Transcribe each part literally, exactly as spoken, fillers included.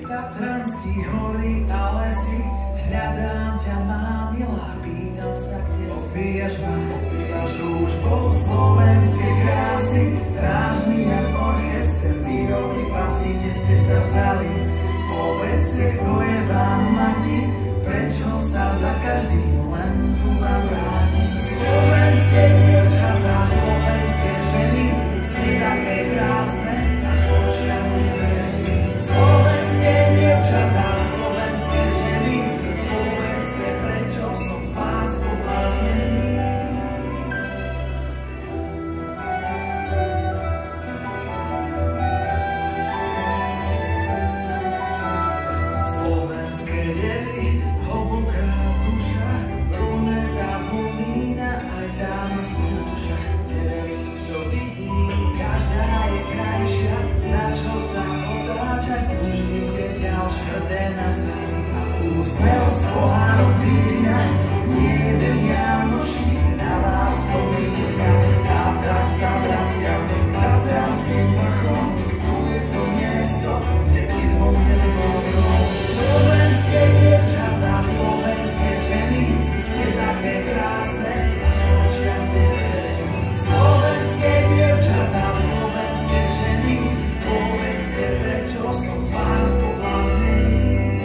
Tatranský hory a lesy, hľadám ťa, mám milá, pýtam sa, kde si. Obíjaš ma, obíjaš už po slovenskej krásy, hráš mi jak orchester, výrobný pasy, kde ste sa vzali. Povedzte, kto je vám mati, prečo sa za každým len ku vám vrátim. Slovenské dievčatá, slovenské ženy, ste také krásne, až očiam neverím. Slovenské dievčatá, slovenské ženy, povedzte, prečo som z vás pobláznený. Slovenské devy, hlboká duša, bruneta, blondína, aj dáma skúša. Neverím, čo vidím, každá je krajšia, na čo sa otáčať, už niekde ďalšia. Hrdé na srdci a úsmev z pohárom vína, nie jeden Janošík na vás spomína. Tatran sa vraciam k tatranským vrchom, tu je to miesto, kde citvom nezmôžem. Slovenské dievčatá, slovenské ženy, ste také krásne, až očiam neverím. Slovenské dievčatá, slovenské ženy, povedzte, prečo som z vás pobláznený.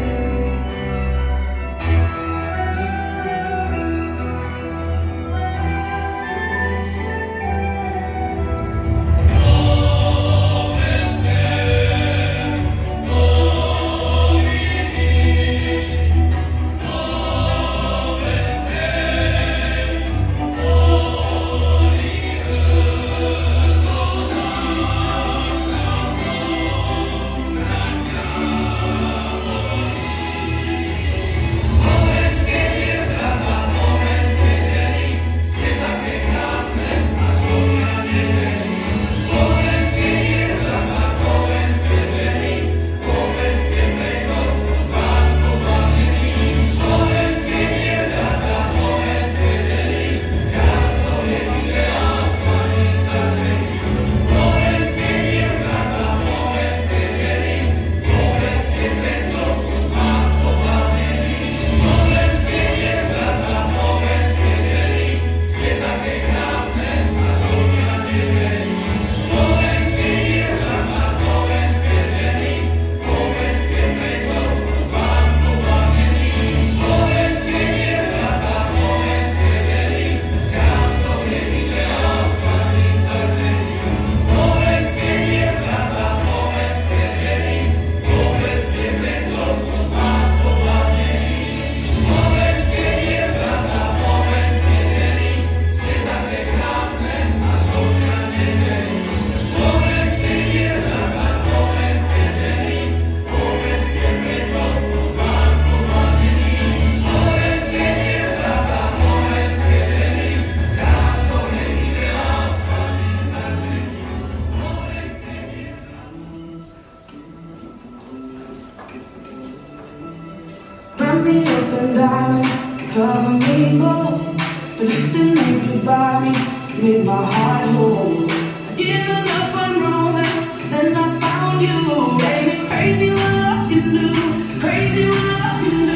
Wrap me up in diamonds, cover me more. Everything they could buy me made my heart whole. I'd given up on romance, then I found you. Ain't it crazy what love can do? Crazy what love can do.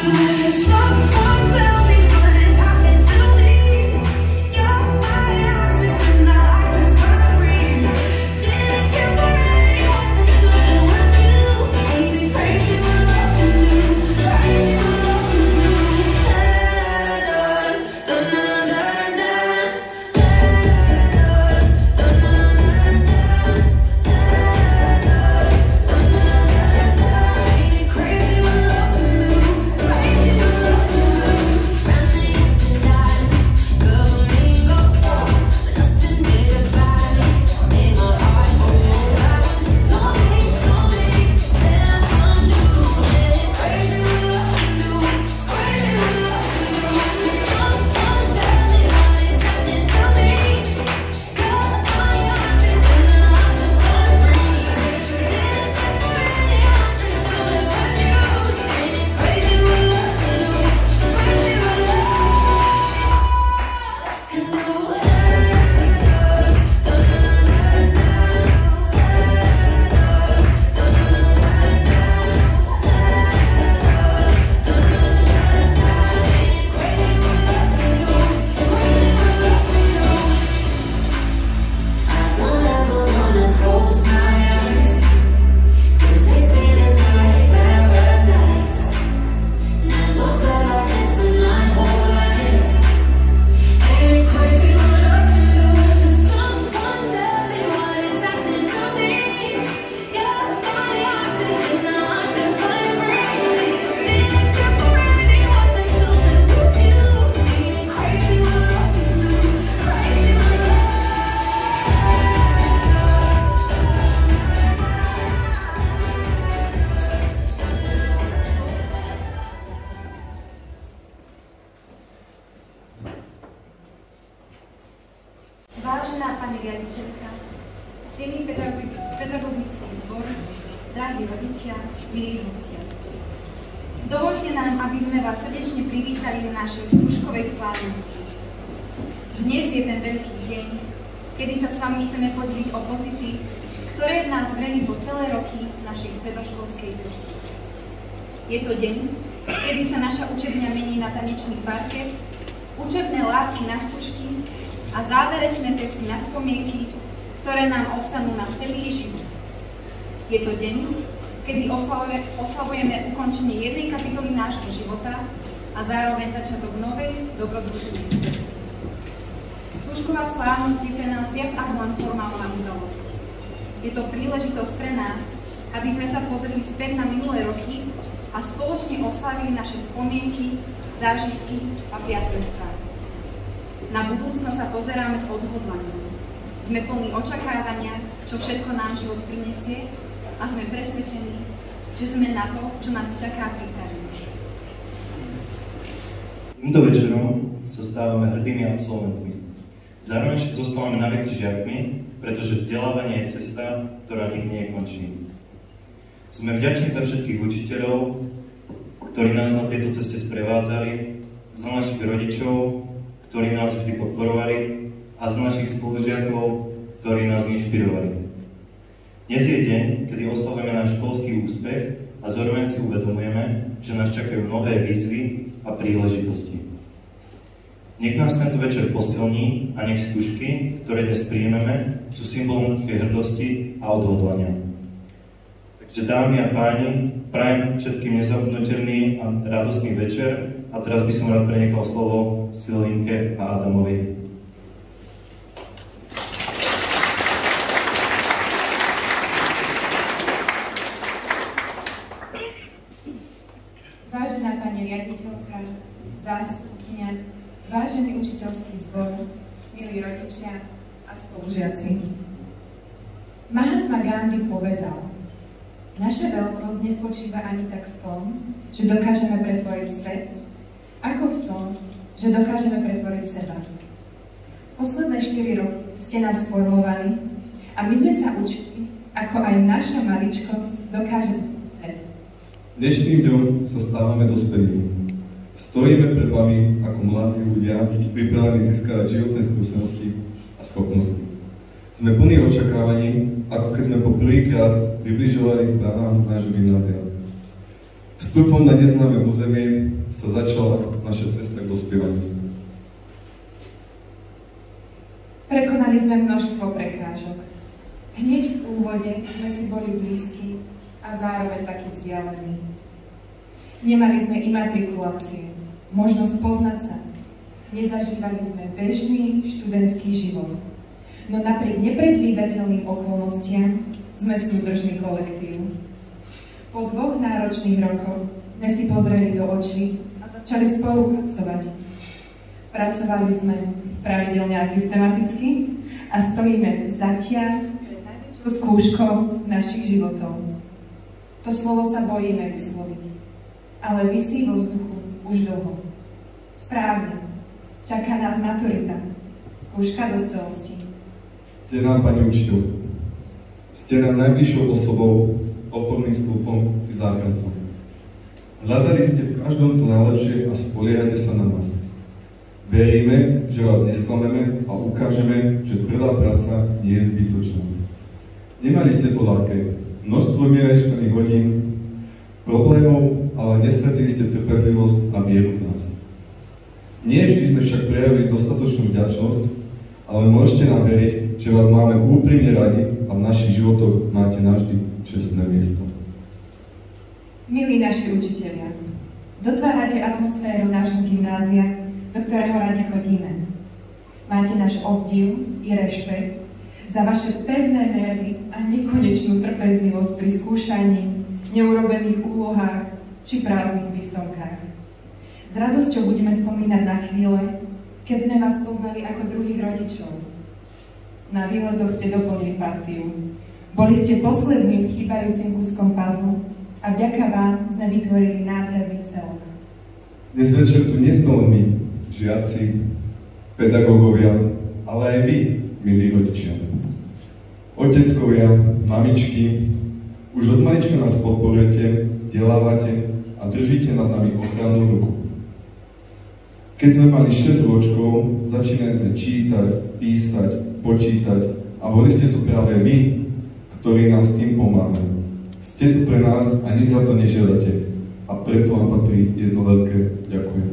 Someone tell me what has happened to me. You're my oxygen, now I can finally breathe. Didn't care for anyone until it was you. Ain't it crazy what love can do? Crazy what love can do. Da da da da da da da da da. milí hostia. Dovoľte nám, aby sme vás srdečne privítali na našej Stužkovej slávnosti. Dnes je ten veľký deň, kedy sa s vami chceme podeliť o pocity, ktoré v nás vreli po celé roky našej stredoškolskej cesty. Je to deň, kedy sa naša učebňa mení na tanečný parket, učebné látky na stužky a záverečné testy na spomienky, ktoré nám ostanú na celý život. Je to deň, kedy oslavujeme, oslavujeme ukončenie jednej kapitoly nášho života a zároveň začiatok novej dobrodružnej cesty. Stužková slávnosť je pre nás viac ako len formálna udalosť. Je to príležitosť pre nás, aby sme sa pozreli späť na minulé roky a spoločne oslavili naše spomienky, zážitky a priateľstvá. Na budúcnosť sa pozeráme s odhodlaním. Sme plní očakávania, čo všetko nám život prinesie, a sme presvedčení, že sme na to, čo nás čaká, pripravení. Týmto večerom sa stávame hrdými absolventmi. Zároveň zostávame naveky žiakmi, pretože vzdelávanie je cesta, ktorá nikdy nekončí. Sme vďační za všetkých učiteľov, ktorí nás na tejto ceste sprevádzali, za našich rodičov, ktorí nás vždy podporovali, a z našich spolužiakov, ktorí nás inšpirovali. Dnes je deň, kedy oslavujeme náš školský úspech a zároveň si uvedomujeme, že nás čakajú nové výzvy a príležitosti. Nech nás tento večer posilní a nech skúšky, ktoré dnes príjmeme, sú symbolom takej hrdosti a odhodlania. Takže dámy a páni, prajem všetkým nezabudnutelný a radostný večer a teraz by som rád prenechal slovo Silinke a Adamovi. Vážená pani riaditeľka, zástupkyňa, vážený učiteľský zbor, milí rodičia a spolužiaci. Mahatma Gandhi povedal: naša veľkosť nespočíva ani tak v tom, že dokážeme pretvoriť svet, ako v tom, že dokážeme pretvoriť seba. Posledné štyri roky ste nás formovali a my sme sa učili, ako aj naša maličkosť dokáže zmeniť svet. Dnešným dňom sa stávame dospelými. Stojíme pred vami ako mladí ľudia, pripravení získať životné skúsenosti a schopnosti. Sme plní očakávaní, ako keď sme po prvýkrát približovali k bránám nášho gymnázia. Vstupom na neznáme územie sa začala naša cesta k dospievaniu. Prekonali sme množstvo prekážok. Hneď v úvode sme si boli blízki a zároveň taký vzdialený. Nemali sme imatrikulácie, možnosť poznať sa. Nezažívali sme bežný študentský život. No napriek nepredvídateľným okolnostiam sme súdržný kolektív. Po dvoch náročných rokoch sme si pozreli do očí a začali spolupracovať. Pracovali sme pravidelne a systematicky a stojíme zatiaľ pred najväčšou skúškou našich životov. To slovo sa bojíme vysloviť, ale visí vo vzduchu už dlho. Správne, čaká nás maturita, skúška dospelosti. Ste nám, pani učiteľ, ste nám najbližšou osobou, oporným stĺpom i záchrancom. Hľadali ste v každom to najlepšie a spoliehate sa na nás. Veríme, že vás nesklameme a ukážeme, že tvrdá práca nie je zbytočná. Nemali ste to ľahké. Množstvo nemeškaných hodín, problémov, ale nestratili ste trpezlivosť a vieru v nás. Nie vždy sme však prejavili dostatočnú vďačnosť, ale môžete nám veriť, že vás máme úprimne radi a v našich životoch máte navždy čestné miesto. Milí naši učitelia, dotvárate atmosféru nášho gymnázia, do ktorého radi chodíme. Máte náš obdiv i rešpekt za vaše pevné nervy a nekonečnú trpezlivosť pri skúšaní, neurobených úlohách či prázdnych výsomkách. S radosťou budeme spomínať na chvíle, keď sme vás poznali ako druhých rodičov. Na výletoch ste doplnili partiu. Boli ste posledným chýbajúcim kúskom puzzle a vďaka vám sme vytvorili nádherný celok. Dnes večer tu nie sme len my, žiaci, pedagógovia, ale aj vy, milí rodičia. Oteckovia, mamičky, už od malička nás podporujete vzdelávate a držíte nad nami ochrannú ruku. Keď sme mali šesť ročkov, začínali sme čítať, písať, počítať a boli ste tu práve vy, ktorí nám s tým pomáhali. Ste tu pre nás a nič za to nežiadate a preto vám patrí jedno veľké ďakujem.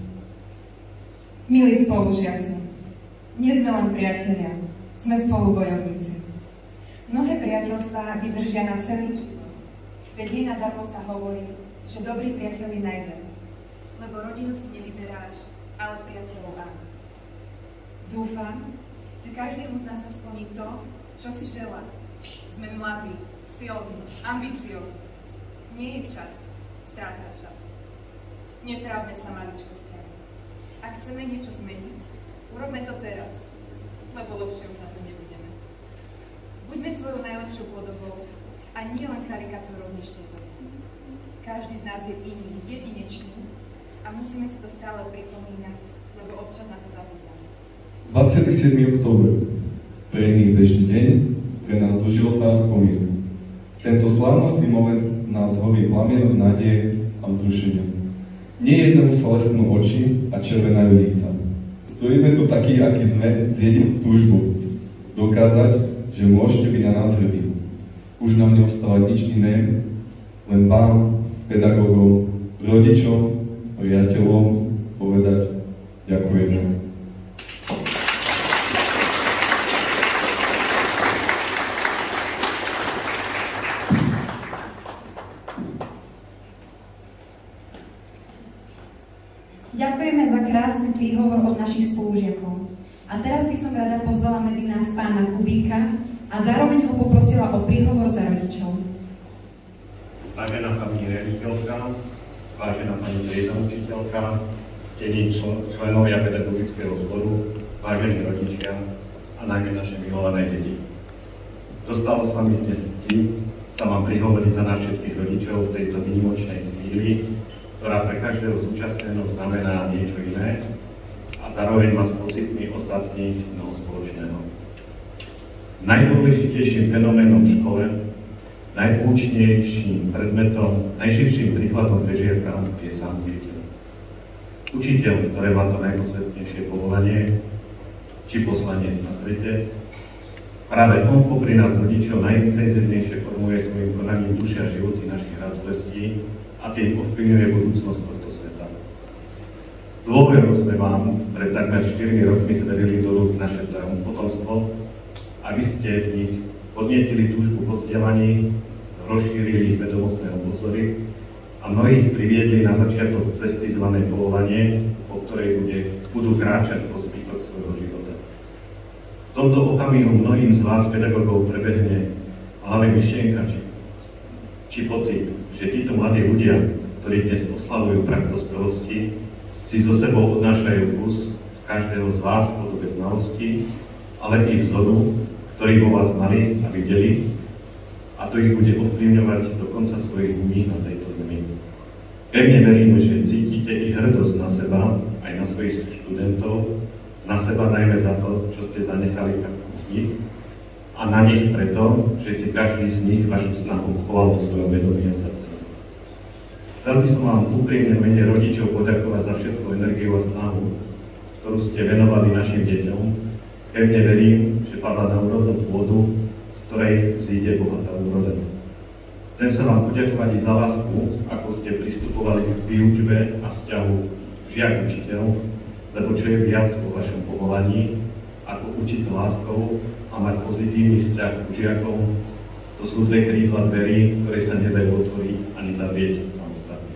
Milí spolužiaci, nie sme len priatelia, sme spolubojovníci. Mnohé priateľstvá vydržia na celý život, veď nie nadarmo sa hovorí, že dobrý priateľ je najviac, lebo rodinu si nevyberáš, ale priateľov áno. Dúfam, že každému z nás sa splní to, čo si želá. Sme mladí, silní, ambiciózni. Nie je čas strácať čas. Netrápme sa maličkosťami. Ak chceme niečo zmeniť, urobme to teraz, lebo lepšie už na to nebudeme. Buďme svojou najlepšou podobou a nie len karikatúrou dnešnej doby. Každý z nás je iný, jedinečný a musíme si to stále pripomínať, lebo občas na to zabúdame. dvadsiateho siedmeho október, pre iných bežný deň, pre nás doživotná spomienka. V tento slávnostný moment nás horí plamienok nádeje a vzrušenia. Nie jednému sa lesknú oči a červenajú líca. Stojíme tu takí, akí sme, s jedinú túžbou. Dokázať, že môžete byť na nás hrdí. Už nám neostáva nič iné, len vám, pedagógom, rodičom, priateľom povedať ďakujeme. Ďakujeme za krásny príhovor od našich spolužiakov. A teraz by som rada pozvala medzi nás pána Kubíka a zároveň ho poprosila o príhovor za rodičov. Vážená pani riaditeľka, vážená pani triedna učiteľka, ctení čl- členovia pedagogického zboru, vážení rodičia a najmä naše milované deti. Dostalo sa mi dnes cti sa vám prihovoriť za nás všetkých rodičov v tejto výnimočnej chvíli, ktorá pre každého zúčastneného znamená niečo iné a zároveň má s pocitmi ostatných mnoho spoločného. Najdôležitejším fenoménom v škole, najúčnejším predmetom, najživším príkladom pre žiaka je sám učiteľ. Učiteľ, ktoré má to najposvetnejšie povolanie, či poslanie na svete, práve on popri nás rodičov najintenzívnejšie formuje svojim konaním duše a životy našich radostí a tým ovplyvňuje budúcnosť tohto sveta. S dôverou sme vám pred takmer štyrmi rokmi zverili do rúk naše potomstvo, aby ste v nich podnietili túžbu po vzdelaní, rozšírili ich vedomostné obozory a mnohých priviedli na začiatok cesty zvanej povolanie, po ktorej bude, budú kráčať po zbytok svojho života. V tomto okamihu mnohým z vás pedagógov prebehne hlavne myšlienka či, či pocit, že títo mladí ľudia, ktorí dnes oslavujú prach dospelosti, si so sebou odnášajú kus z každého z vás v podobe znalosti, ale i vzoru, ktorý vo vás mali a videli, a to ich bude ovplyvňovať do konca svojich dní na tejto zemi. Pevne veríme, že cítite ich hrdosť na seba, aj na svojich študentov, na seba najmä za to, čo ste zanechali z nich, a na nich preto, že si každý z nich vašu snahu choval vo svojom vedomí a srdci. Chcel by som vám úprimne mene rodičov poďakovať za všetku energiu a snahu, ktorú ste venovali našim deťom. Pevne verím, že padla na úrodnú pôdu, z ktorej vzíde bohatá úroda. Chcem sa vám poďakovať i za lásku, ako ste pristupovali k výučbe a vzťahu žiak-učiteľ, lebo čo je viac vo vašom povolaní, ako učiť s láskou a mať pozitívny vzťah k žiakom, to sú dve krídla dverí, ktoré sa nedajú otvoriť ani zavrieť samostatne.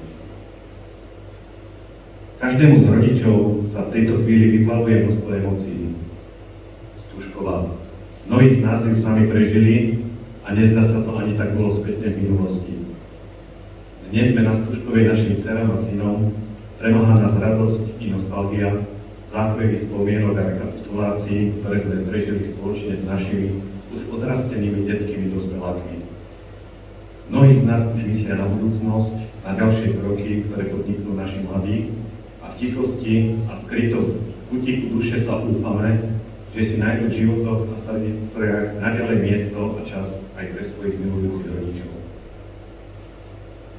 Každému z rodičov sa v tejto chvíli vyplavuje množstvo emócií. Stužková. Mnohí z nás ju sami prežili a nezdá sa to ani tak bolo spätne v minulosti. Dnes sme na Stužkovej našim dcerám a synom, premáha nás radosť i nostalgia, záchvevy spomienok a rekapitulácií, ktoré sme prežili spoločne s našimi už odrastenými detskými dospelákmi. Mnohí z nás už myslia na budúcnosť, na ďalšie kroky, ktoré podniknú naši mladí, a v tichosti a skryto v kutiku duše sa úfame, že si nájdu v životoch a srdciach naďalej miesto a čas aj pre svojich milujúcich rodičov.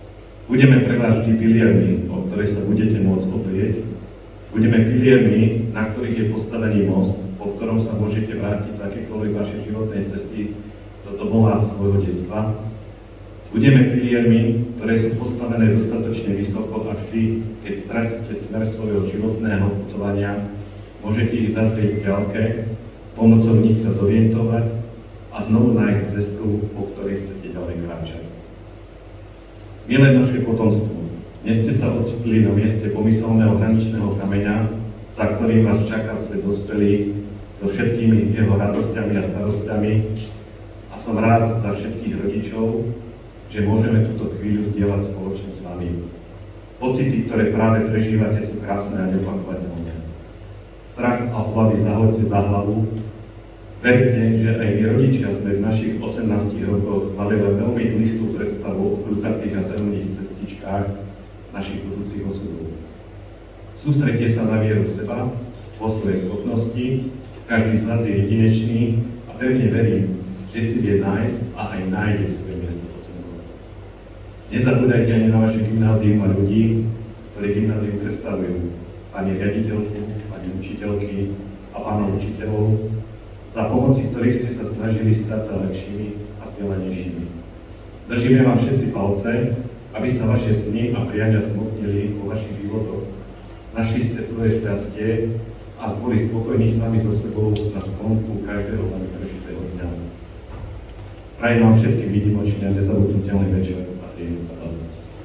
Budeme pre vás vždy piliermi, o ktoré sa budete môcť oprieť. Budeme piliermi, na ktorých je postavený most, po ktorom sa môžete vrátiť z akékoľvek vašej životnej cesty do domova svojho detstva. Budeme piliermi, ktoré sú postavené dostatočne vysoko a vždy, keď stratíte smer svojho životného putovania, môžete ich zazrieť v ďalke, pomocou nich sa zorientovať a znovu nájsť cestu, po ktorej chcete ďalej kráčať. Milé naše potomstvo, dnes ste sa ocitli na mieste pomyselného hraničného kameňa, za ktorým vás čaká svet dospelý so všetkými jeho radosťami a starosťami a som rád za všetkých rodičov, že môžeme túto chvíľu zdieľať spoločne s vami. Pocity, ktoré práve prežívate, sú krásne a neopakovateľné. Strach a obavy zahoďte za hlavu. Verte, že aj my rodičia sme v našich osemnástich rokoch mali len veľmi listú predstavu o kľukatých a temných cestičkách našich budúcich osudov. Sústredte sa na vieru v seba, vo svoje schopnosti, každý z vás je jedinečný a pevne verím, že si vie nájsť a aj nájde svoje miesto pod sebou. Nezabúdajte ani na vaše gymnázium a ľudí, ktorí gymnázium predstavujú, pani riaditeľku, pani učiteľky a pánov učiteľov, za pomoci ktorých ste sa snažili stať sa lepšími a vzdelanejšími. Držíme vám všetci palce, aby sa vaše sny a priania zmotnili vo vašich životoch. Našli ste svoje šťastie a boli spokojní sami so sebou na sklonku každého veľmi prežitého dňa. Prajem vám všetkým výnimočný a nezabudnutelný večer a príjemnú zábavu.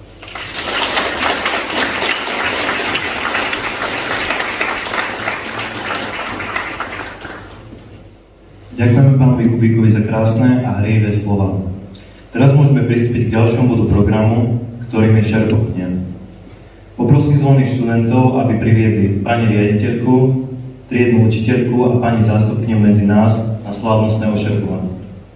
Ďakujeme pánovi Kubíkovi za krásne a hrejivé slova. Teraz môžeme pristúpiť k ďalšiemu bodu programu, ktorým je šerpokňa. Poprosím zvolených študentov, aby priviedli pani riaditeľku, triednu učiteľku a pani zástupkyňu medzi nás na slávnostné ošerpovanie.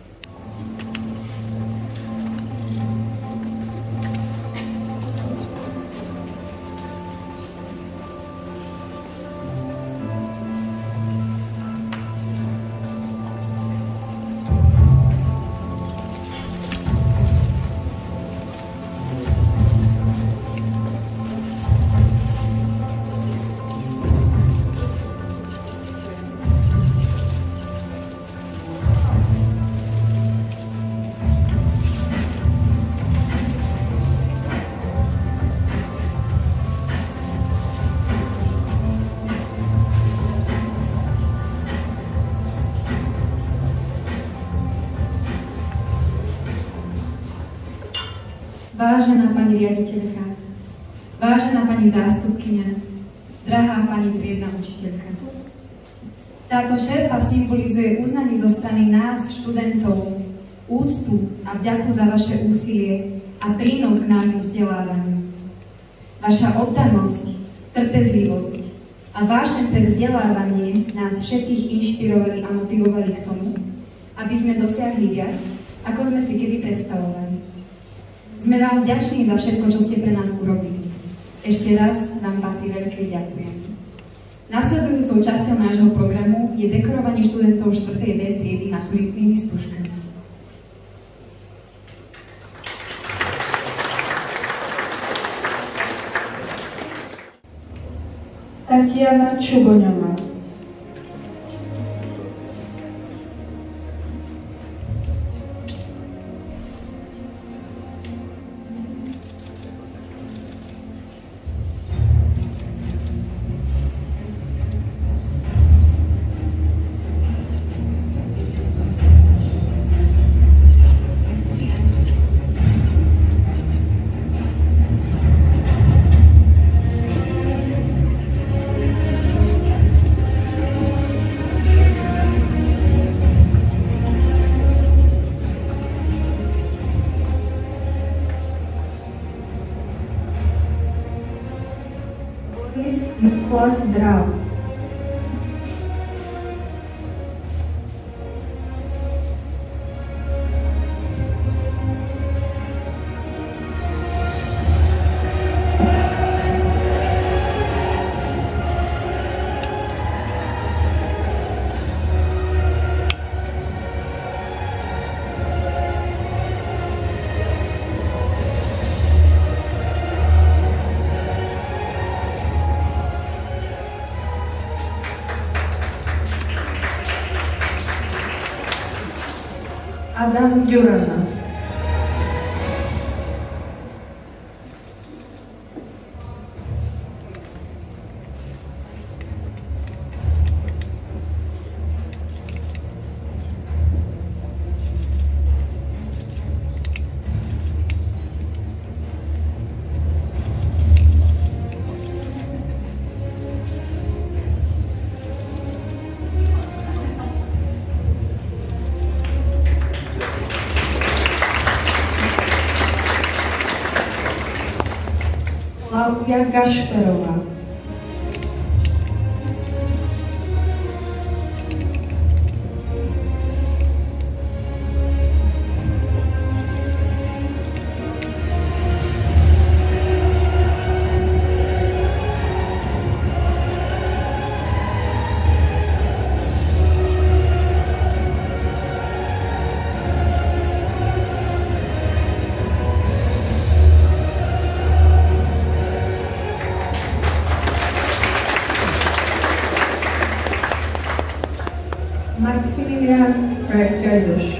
Vážená pani riaditeľka, vážená pani zástupkyňa, drahá pani triedna učiteľka. Táto šerpa symbolizuje uznanie zo strany nás, študentov, úctu a vďaku za vaše úsilie a prínos k nášmu vzdelávaniu. Vaša oddanosť, trpezlivosť a vášeň pre vzdelávanie nás všetkých inšpirovali a motivovali k tomu, aby sme dosiahli viac, ako sme si kedy predstavovali. Sme vám vďační za všetko, čo ste pre nás urobili. Ešte raz vám patrí veľké ďakujem. Nasledujúcou časťou nášho programu je dekorovanie študentov štvrtej B triedy maturitnými skúškami. Tatiana Čuboňová. Niklas Drál. Adam Ďurana. Kláudia Gašperová. Maximilian Gajdeš.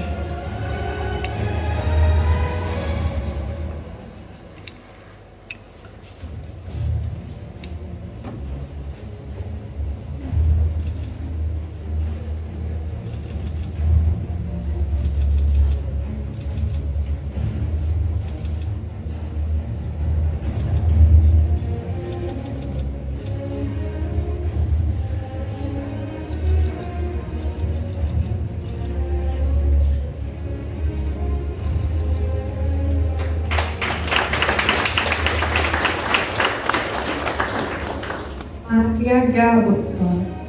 Martia Gáborská.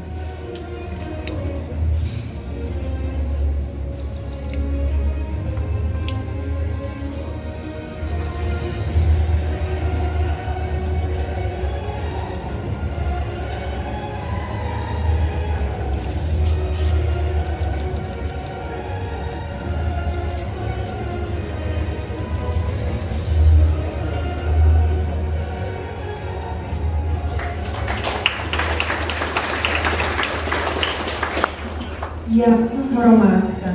Jan Hromádka.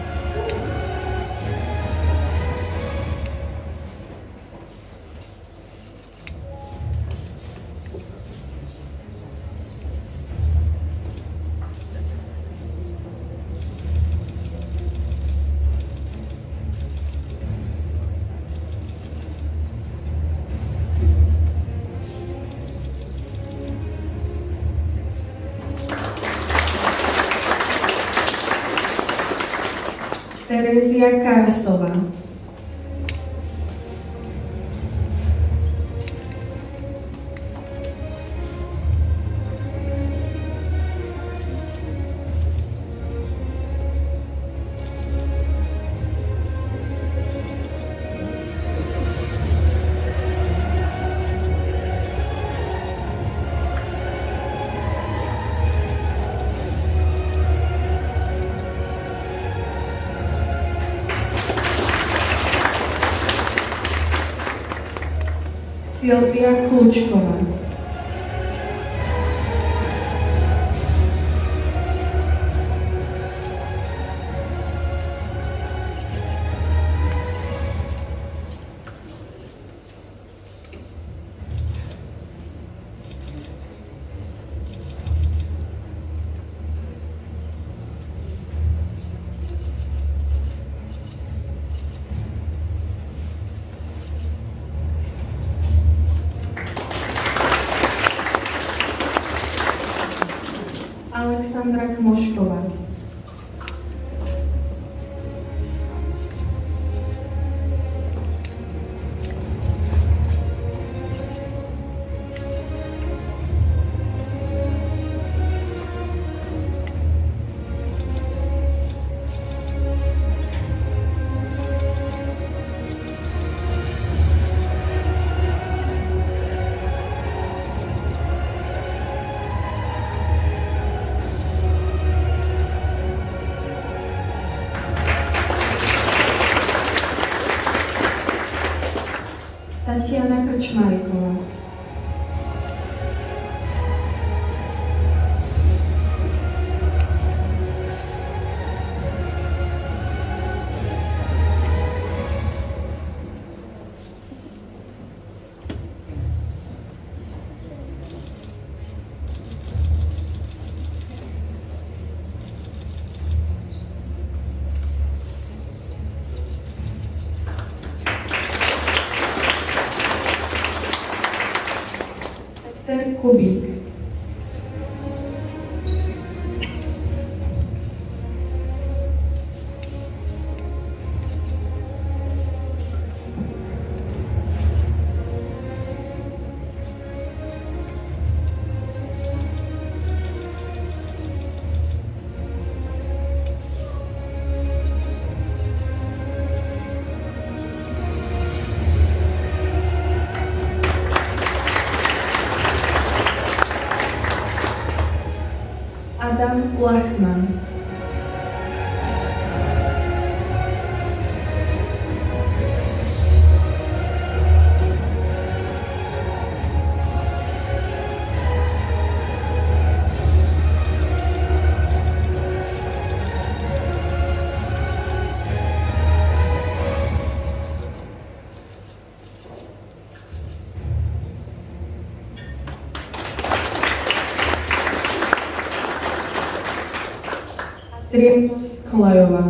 Terezia Karasová. Silvia Kľúčková. Alexandra Kmošková. Tatiana Krčmáriková. Kubík. Adam Lachman. Adriana Kolajová.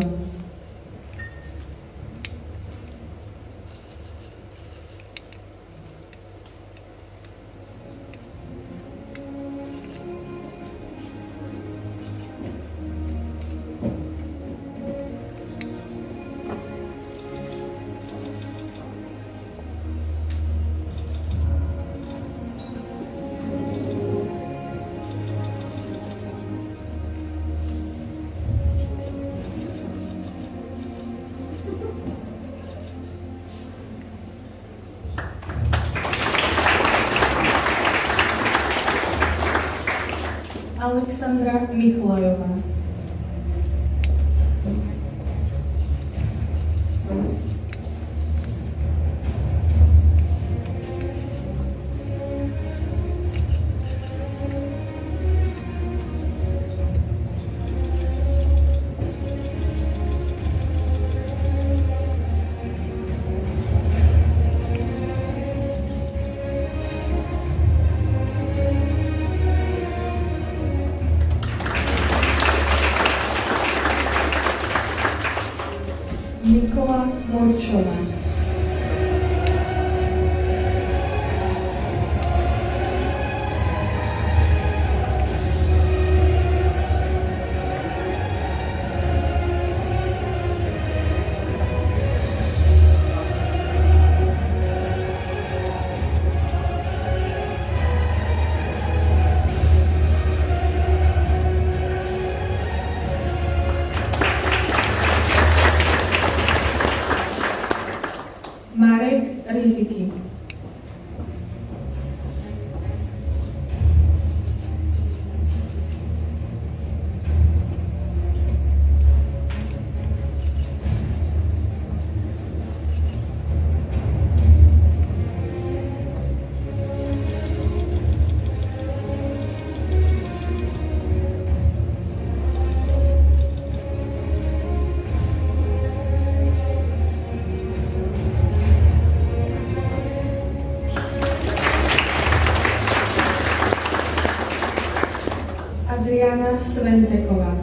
Alexandra Mikolajová. Nikola Morčová. Marek Riziky. Adriana Sventeková.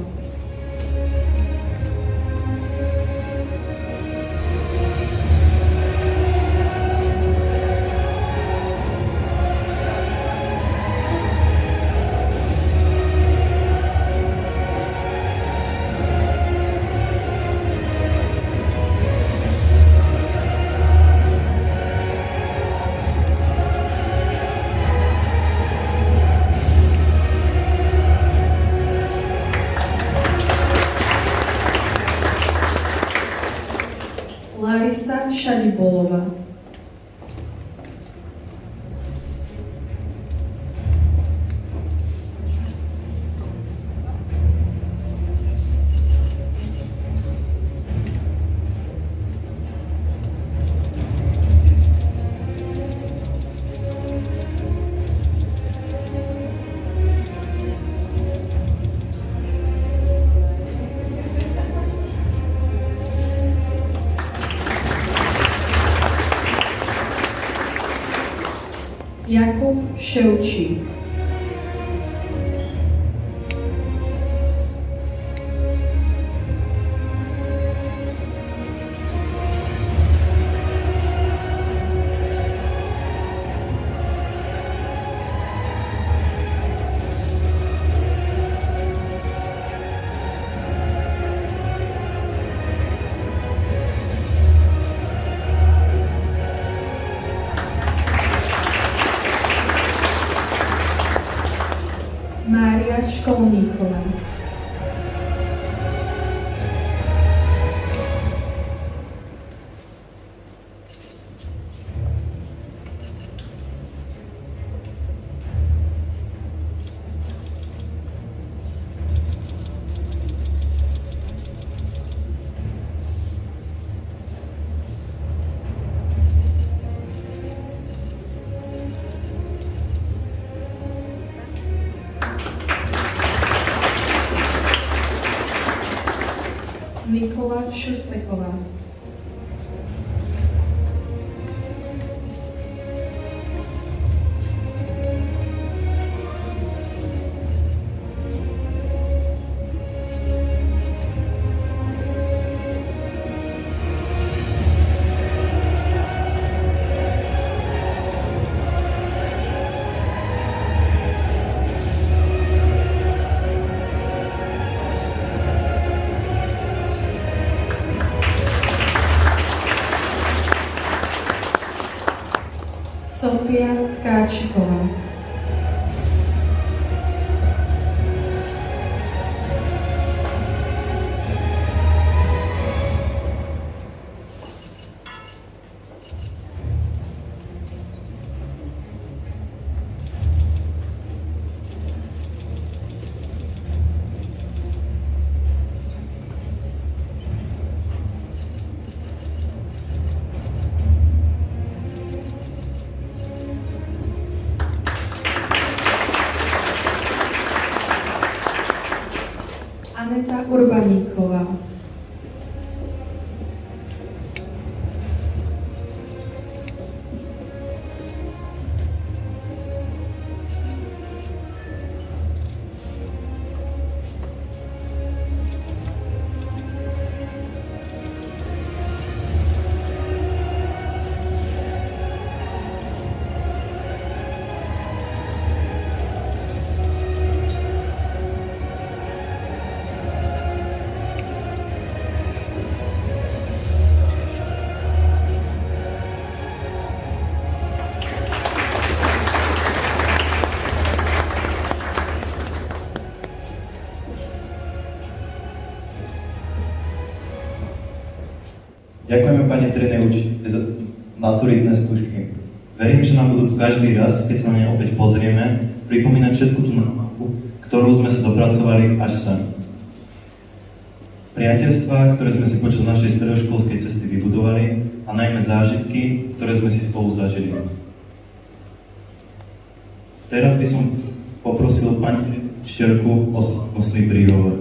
Larisa Šalibolová. Jakub Ševčík. Školníková. Nikola Šusteková. Sofia Káčiková. Aneta Urbaníková. Ďakujeme pani Trine učiteľke za maturitné skúšky. Verím, že nám budú každý raz, keď sa na ne opäť pozrieme, pripomínať všetku tú námahu, ktorú sme sa dopracovali až sem. Priateľstvá, ktoré sme si počas našej stredoškolskej cesty vybudovali a najmä zážitky, ktoré sme si spolu zažili. Teraz by som poprosil pani učiteľku o slávnostný príhovor.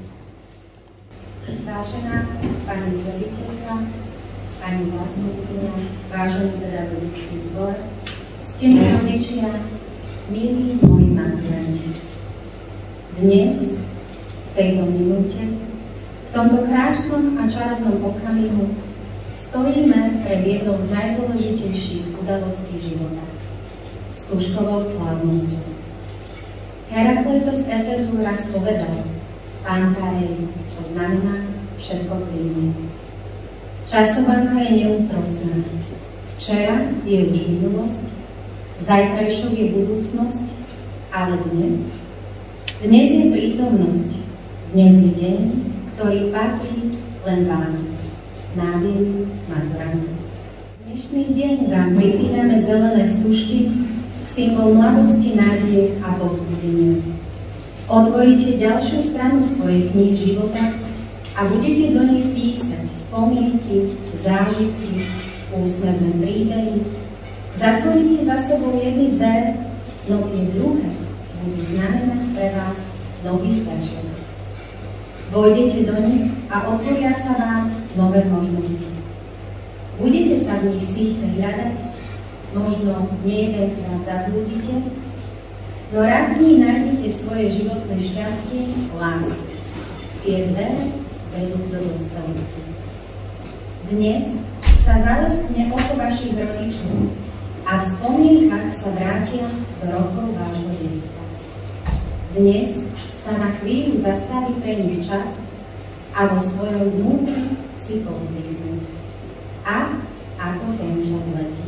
Vážená pani riaditeľka, pani zástupkyňa, vážený pedagogický zbor, ctení rodičia, milí moji maturanti. Dnes, v tejto minúte, v tomto krásnom a čarovnom okamihu stojíme pred jednou z najdôležitejších udalostí života – skúškovou slávnosťou. Herakleitos Efezu raz povedal: Pantarei, čo znamená všetko plynie. Časobanka je neúprosná. Včera je už minulosť, zajtrajšok je budúcnosť, ale dnes? Dnes je prítomnosť. Dnes je deň, ktorý patrí len vám, nádej maturantov. Dnešný deň vám pripíname zelené stužky, symbol mladosti, nádeje a povzbudenia. Otvoríte ďalšiu stranu svojej knihy života a budete do nej písať spomienky, zážitky, úsmevné príbehy. Zatvoríte za sebou jedny dvere, no tie druhé budú znamenať pre vás nový začiatok. Vojdete do nich a otvoria sa vám nové možnosti. Budete sa v nich síce hľadať, možno nie jedenkrát zablúdite, no raz v nich nájdete svoje životné šťastie, lásku. Tie dvere vedú do dospelosti. Dnes sa zaleskne oko vašich rodičov a v spomienkach sa vrátia do rokov vášho detstva. Dnes sa na chvíľu zastaví pre nich čas a vo svojom vnútri si povzdychnú. A ako ten čas letí.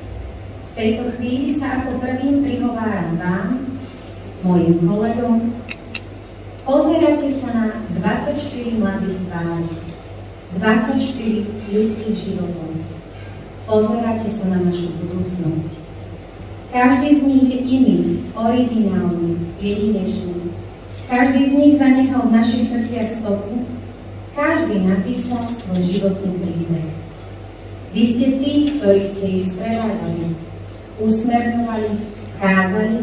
V tejto chvíli sa ako prvým prihováram vám, mojim kolegom, Pozeráte sa na dvadsaťštyri mladých tvári, dvadsaťštyri ľudských životov. Pozeráte sa na našu budúcnosť. Každý z nich je iný, originálny, jedinečný. Každý z nich zanechal v našich srdciach stopu. Každý napísal svoj životný príbeh. Vy ste tí, ktorí ste ich sprevádzali, usmerňovali, kázali,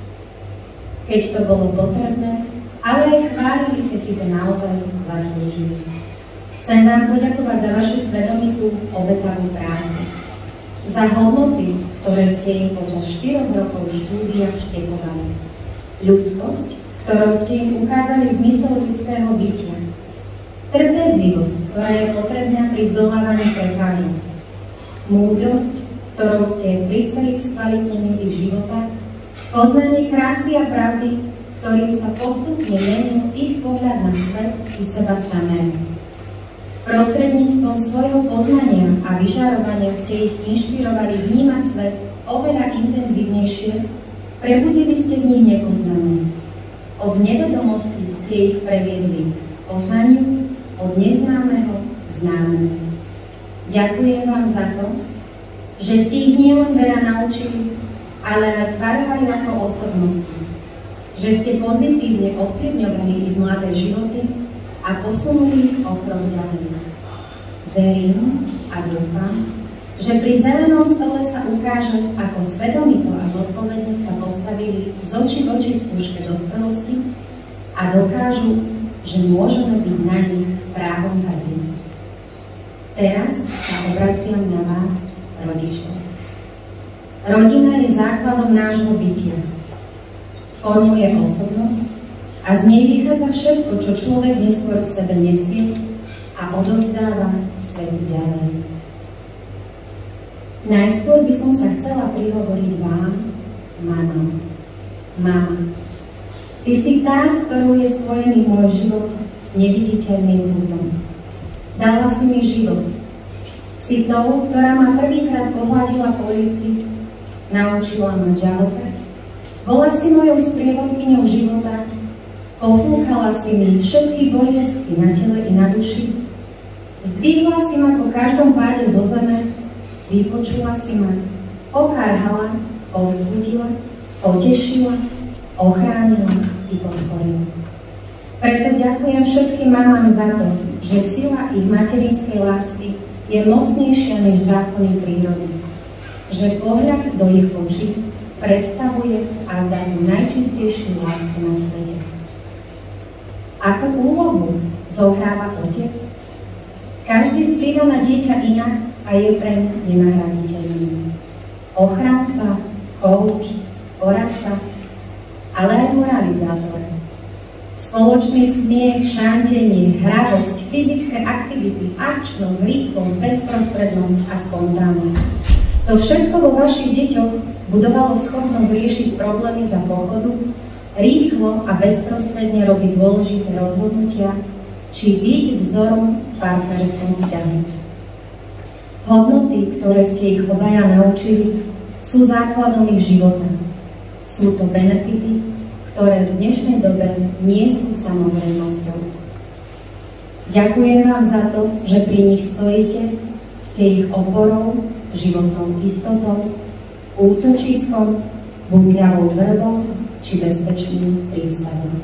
keď to bolo potrebné, ale aj chválili, keď si to naozaj zaslúžili. Chcem vám poďakovať za vašu svedomitú, obetavú prácu. Za hodnoty, ktoré ste im počas štyroch rokov štúdia vštepovali. Ľudskosť, ktorou ste im ukázali zmysel ľudského bytia. Trpezlivosť, ktorá je potrebná pri zdolávaní prekážok. Múdrosť, ktorou ste prispeli k skvalitneniu ich života. Poznanie krásy a pravdy, ktorým sa postupne menil ich pohľad na svet i seba samého. Prostredníctvom svojho poznania a vyžarovania ste ich inšpirovali vnímať svet oveľa intenzívnejšie, prebudili ste v nich nepoznané. Od nevedomosti ste ich previedli k poznaniu, od neznámeho k známemu. Ďakujem vám za to, že ste ich nielen veľa naučili, ale aj tvarovali ako osobnosti, že ste pozitívne ovplyvňovali ich mladé životy a posunuli ich o krok ďalej. Verím a dúfam, že pri zelenom stole sa ukáže, ako svedomito a zodpovedne sa postavili z očí v oči skúške dospelosti a dokážu, že môžeme byť na nich právom hrdí. Teraz sa obraciam na vás, rodičov. Rodina je základom nášho bytia. Formuje osobnosť a z nej vychádza všetko, čo človek neskôr v sebe nesie a odovzdáva svetu ďalej. Najskôr by som sa chcela prihovoriť vám, mama. Mama, ty si tá, s ktorou je spojený môj život neviditeľným ľuďom. Dala si mi život. Si tou, ktorá ma prvýkrát pohľadila po líci, naučila ma žalotať. Bola si mojou sprievodkyňou života, pofúkala si mi všetky boliestky na tele i na duši, zdvihla si ma po každom páde zo zeme, vypočula si ma, pokárhala, povzbudila, potešila, ochránila i podporila. Preto ďakujem všetkým mamám za to, že sila ich materinskej lásky je mocnejšia než zákony prírody, že pohľad do ich očí predstavuje a zdá tú najčistejšiu lásku na svete. Akú úlohu zohráva otec? Každý vplyva na dieťa inak a je pre nenahraditeľný. Ochranca, kouč, poradca, ale aj moralizátor. Spoločný smiech, šantenie, hravosť, fyzické aktivity, akčnosť, rýchlosť, bezprostrednosť a spontánnosť. To všetko vo vašich deťoch budovalo schopnosť riešiť problémy za pochodu, rýchlo a bezprostredne robiť dôležité rozhodnutia, či byť vzorom v partnerskom vzťahu. Hodnoty, ktoré ste ich obaja naučili, sú základom ich života. Sú to benefity, ktoré v dnešnej dobe nie sú samozrejmosťou. Ďakujem vám za to, že pri nich stojíte, ste ich oporou, životnou istotou, útočiskom, butľavou vrbou či bezpečným prístavom.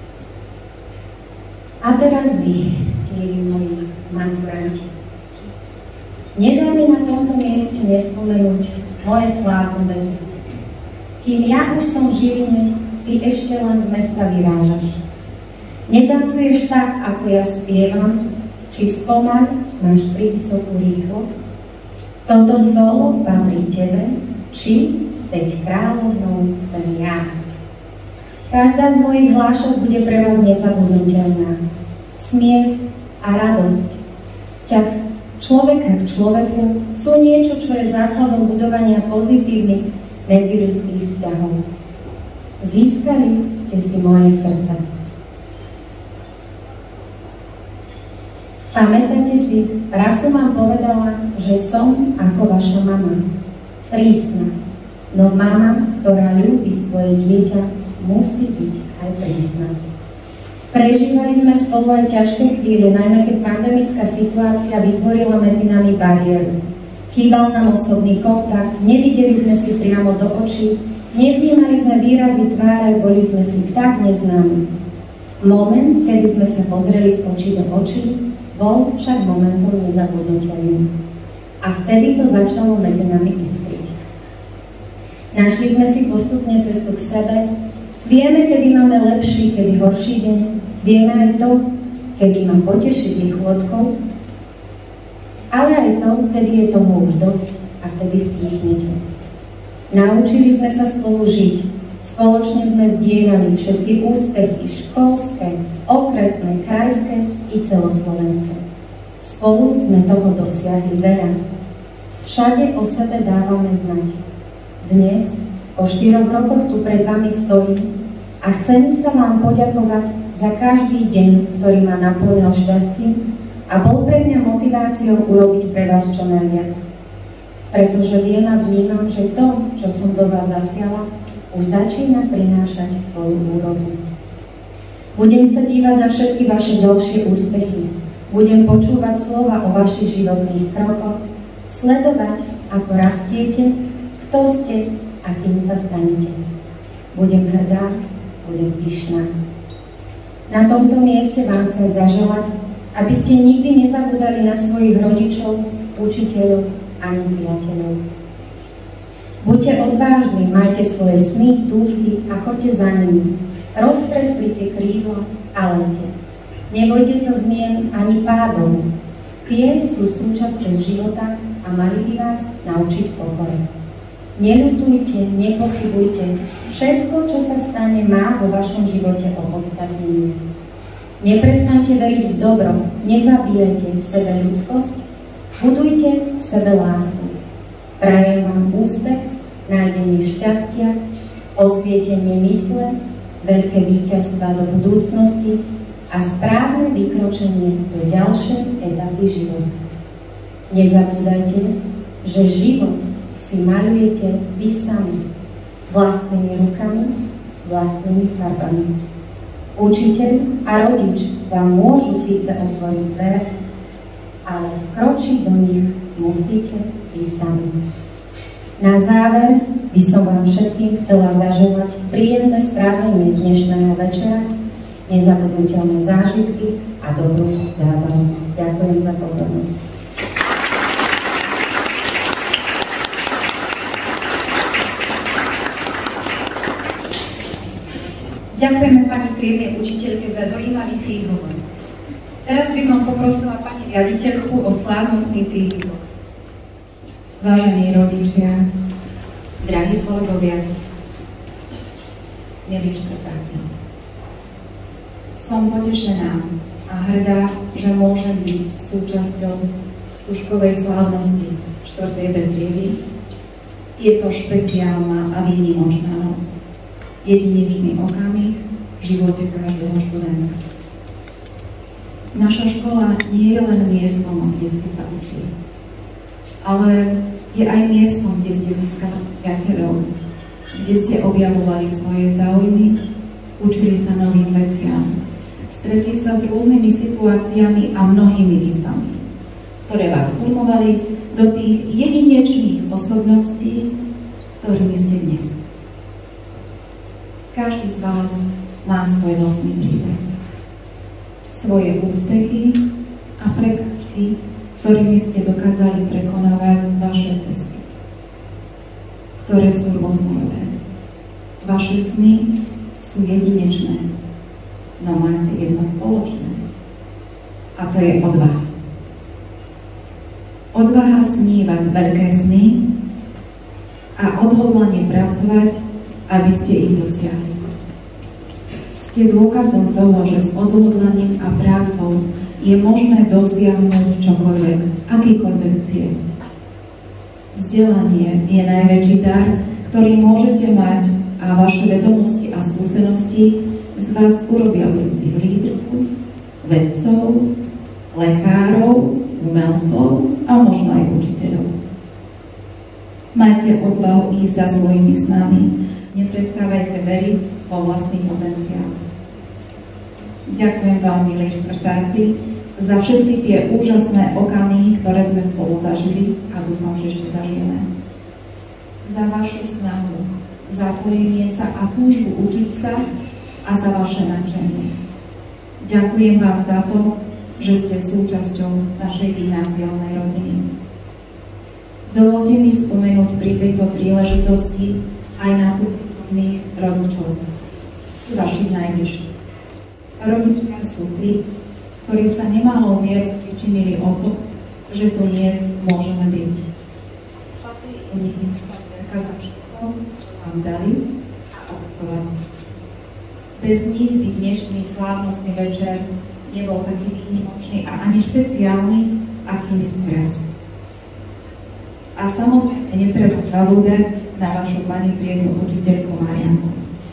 A teraz vy, milí moji maturanti. Nedá mi na tomto mieste nespomenúť moje slávne vety. Kým ja už som v Žiline, ty ešte len z mesta vyrážaš. Netancuješ tak, ako ja spievam, či spomaň máš prívysokú rýchlosť. Toto solo patrí tebe, či teď kráľovnou sem ja. Každá z mojich hlášok bude pre vás nezabudnutelná. Smiech a radosť, vzťah človeka k človeku sú niečo, čo je základom budovania pozitívnych medziľudských vzťahov. Získali ste si moje srdce. Pamätajte si, raz som vám povedala, že som ako vaša mama. Prísna. No mama, ktorá ľúbi svoje dieťa, musí byť aj prísna. Prežívali sme spolu aj ťažké chvíle, najmä keď pandemická situácia vytvorila medzi nami bariéru. Chýbal nám osobný kontakt, nevideli sme si priamo do očí, nevnímali sme výrazy tváre, boli sme si tak neznámi. Moment, kedy sme sa pozreli z očí do očí, bol však momentom nezabudnutelným. A vtedy to začalo medzi nami iskriť. Našli sme si postupne cestu k sebe. Vieme, kedy máme lepší, kedy horší deň. Vieme aj to, kedy ma potešiť výchôdkou, ale aj to, kedy je toho už dosť a vtedy stíchnete. Naučili sme sa spolu žiť. Spoločne sme zdieľali všetky úspechy školské, okresné, krajské i celoslovenské. Spolu sme toho dosiahli veľa. Všade o sebe dávame znať. Dnes, po štyroch rokoch tu pred vami stojím a chcem sa vám poďakovať za každý deň, ktorý ma naplnil šťastím a bol pre mňa motiváciou urobiť pre vás čo najviac. Pretože viem a vnímam, že to, čo som do vás zasiala, už začína prinášať svoju úrodu. Budem sa dívať na všetky vaše ďalšie úspechy. Budem počúvať slova o vašich životných krokoch, sledovať, ako rastiete, kto ste a kým sa stanete. Budem hrdá, budem pyšná. Na tomto mieste vám chcem zaželať, aby ste nikdy nezabudali na svojich rodičov, učiteľov ani priateľov. Buďte odvážni, majte svoje sny, túžby a choďte za nimi. Rozprestrite krídla a lete. Nebojte sa zmien ani pádov. Tie sú súčasťou života a mali by vás naučiť pokore. Neľutujte, nepochybujte. Všetko, čo sa stane, má vo vašom živote opodstatnenie. Neprestaňte veriť v dobro, nezabíjajte v sebe ľudskosť, budujte v sebe lásku. Prajem vám úspech, nájdenie šťastia, osvietenie mysle, veľké víťazstva do budúcnosti a správne vykročenie do ďalšej etapy života. Nezabúdajte, že život si malujete vy sami, vlastnými rukami, vlastnými farbami. Učiteľ a rodič vám môžu síce otvoriť dvere, ale vkročiť do nich musíte vy sami. Na záver by som vám všetkým chcela zaželať príjemné strávenie dnešného večera, nezabudnutelné zážitky a dobrú zábavu. Ďakujem za pozornosť. Ďakujeme pani triednej učiteľke za dojímavý príhovor. Teraz by som poprosila pani riaditeľku o slávnostný príbytok. Vážení rodičia, drahí kolegovia, milí štvrtáci. Som potešená a hrdá, že môžem byť súčasťou stužkovej slávnosti štvrtej B triedy. Je to špeciálna a výnimočná noc. Jedinečný okamih v živote každého študenta. Naša škola nie je len miestom, kde ste sa učili, ale je aj miestom, kde ste získali priateľov, kde ste objavovali svoje záujmy, učili sa novým veciam, stretli sa s rôznymi situáciami a mnohými výzvami, ktoré vás formovali do tých jedinečných osobností, ktorými ste dnes. Každý z vás má svoj vlastný príbeh. Svoje úspechy a prekážky, ktorými ste dokázali prekonávať vaše cesty, ktoré sú rôznorodé. Vaše sny sú jedinečné, no máte jedno spoločné. A to je odvaha. Odvaha snívať veľké sny a odhodlanie pracovať, aby ste ich dosiahli. Ste dôkazom toho, že s odhodlaním a prácou je možné dosiahnuť čokoľvek, akýkoľvek cieľ. Vzdelanie je najväčší dar, ktorý môžete mať a vaše vedomosti a skúsenosti z vás urobia budúcich lídrov, vedcov, lekárov, umelcov a možno aj učiteľov. Majte odvahu ísť za svojimi snami. Neprestávajte veriť vo vlastný potenciál. Ďakujem vám, milí štvrtáci, za všetky tie úžasné okamihy, ktoré sme spolu zažili a dúfam, že ešte zažijeme. Za vašu snahu, zapojenie sa a túžbu učiť sa a za vaše nadšenie. Ďakujem vám za to, že ste súčasťou našej gymnáziálnej rodiny. Dovoľte mi spomenúť pri tejto príležitosti aj na duchovných rodičov, vašich najbližších. Rodičia sú tí, ktorí sa nemalou mierou pričinili o to, že tu dnes môžeme byť. Patrí od nich vďaka za všetko, čo vám dali a obchodovali. Bez nich by dnešný slávnostný večer nebol taký výnimočný a ani špeciálny, aký je teraz. A samozrejme netreba zabúdať na vašu pani triednu učiteľku Marianku.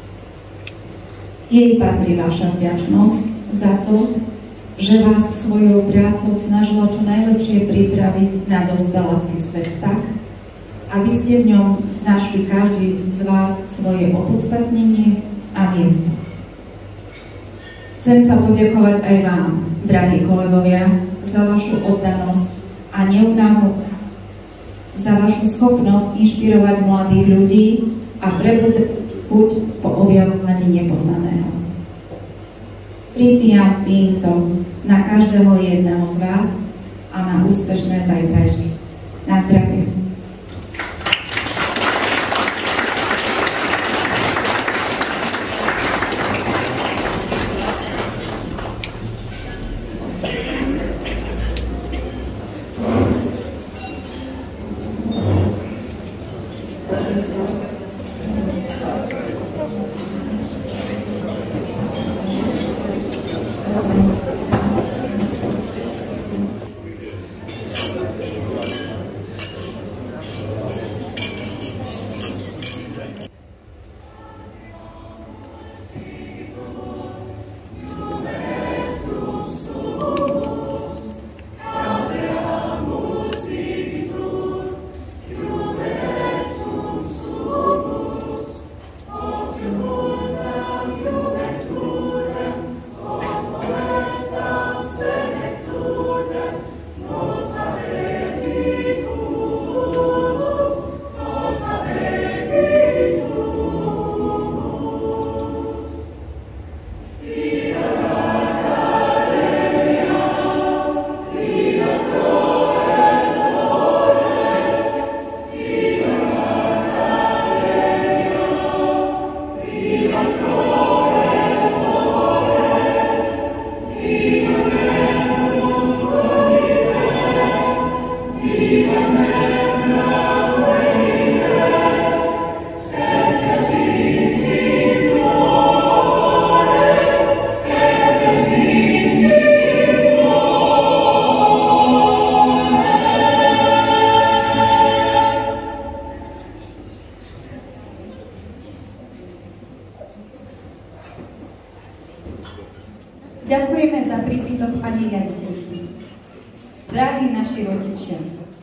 Jej patrí vaša vďačnosť za to, že vás svojou prácou snažila čo najlepšie pripraviť na dospelácky svet tak, aby ste v ňom našli každý z vás svoje opodstatnenie a miesto. Chcem sa poďakovať aj vám, drahí kolegovia, za vašu oddanosť a neúnavnú, za vašu schopnosť inšpirovať mladých ľudí a prebudzať chuť po objavovaní nepoznaného. Pripíjam týmto na každého jedného z vás a na úspešné zajtrajšie. Na zdravie. Ďakujeme za príbytok pani riaditeľky. Drahí naši rodičia,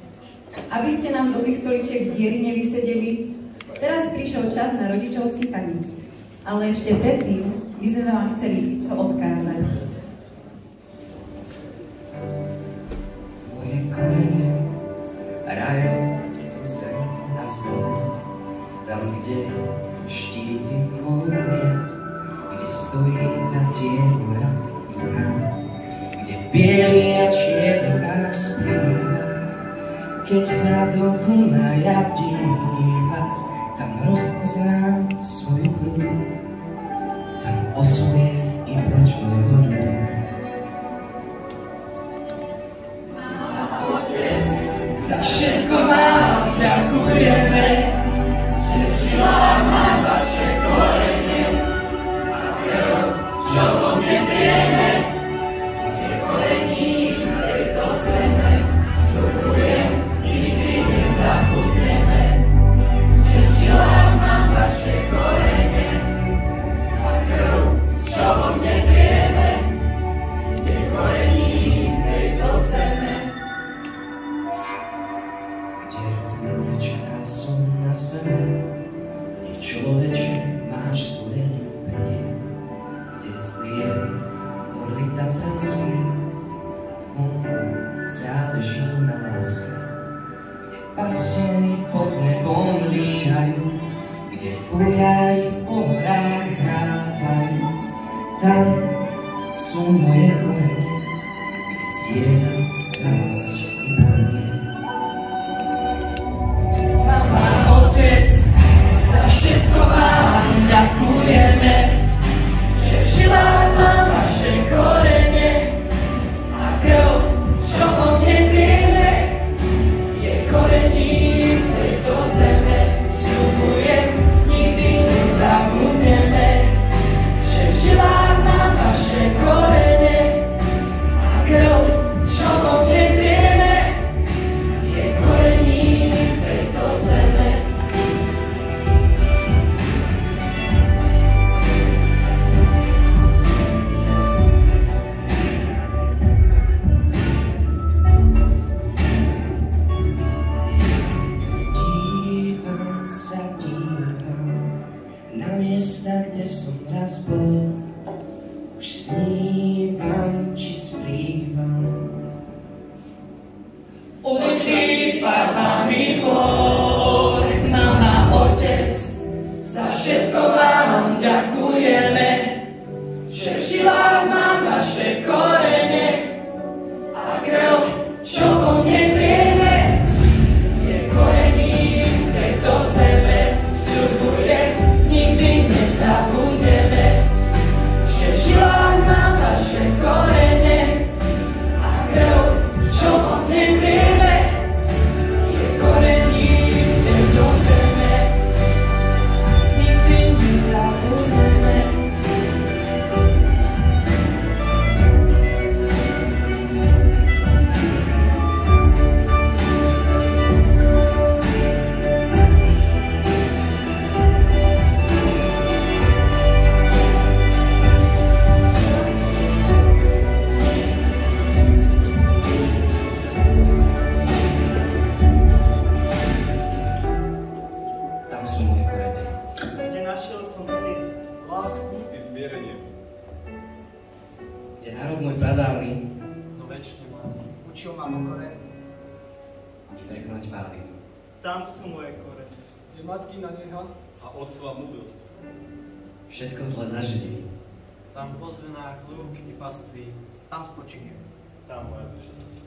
aby ste nám do tých stoličiek diery nevysedeli, teraz prišiel čas na rodičovský tanec. Ale ešte predtým by sme vám chceli to odkázať. Moje korene rajú tu zem na zemi, tam, kde štíti modré, kde stojí tá tienura, kde bielý a čierny pár spieva, keď sa do Dunaja díva, tam rozpoznám svoju hru, tam osuje i plač mojho ľudu. Otec, za všetko vám ďakujeme, že žila mám vaše korene a krv, čo vo mne prieme, nekorením tejto zeme. Sľubujem, nikdy nezabudneme, že žila mám vaše korene a krv, čo vo mne prieme, nekorením tejto zeme. Kde rúčka som na zeme, človeče máš svoje ľúbenie, kde zlie Fujaj po horách hrávaj, tam sú moje korene, kde zdieľam radosť i malenie. Mama, otec, za všetko vám ďakujeme, že v žilách mám vaše korene a krv, čo vo mne drieme, je korením tejto zeme. Sľubujem, nikdy nezabudneme, že v žilách mám vaše korene a krv, čo vo mne drieme, je korením tejto zeme. Dívam sa, dívam na miesta, kde som raz bol. Už snívam, či splývam. Odečí farbami hôr, mama, otec, za všetko vám ďakujeme, že v žilách mám vaše korene a krv, čo vo mne drieme, je korením tejto zeme. Sľubujem, nikdy nezabudneme, že v žilách mám vaše korene a krv, čo vo mne drieme, je korením tejto zeme. Nikdy nezabudneme. Tam sú moje korene. Kde našiel som cit, lásku i zmierenie. Kde národ môj pradávny No večne mám. Učil ma pokore. i prekonať pády. Tam sú moje korene. Kde matky na neha a otcova múdrosť. Všetko zle zažili. Tam v ozvenách lúk i pastvy. Tam spočiniem. Tam moja duša zaspí.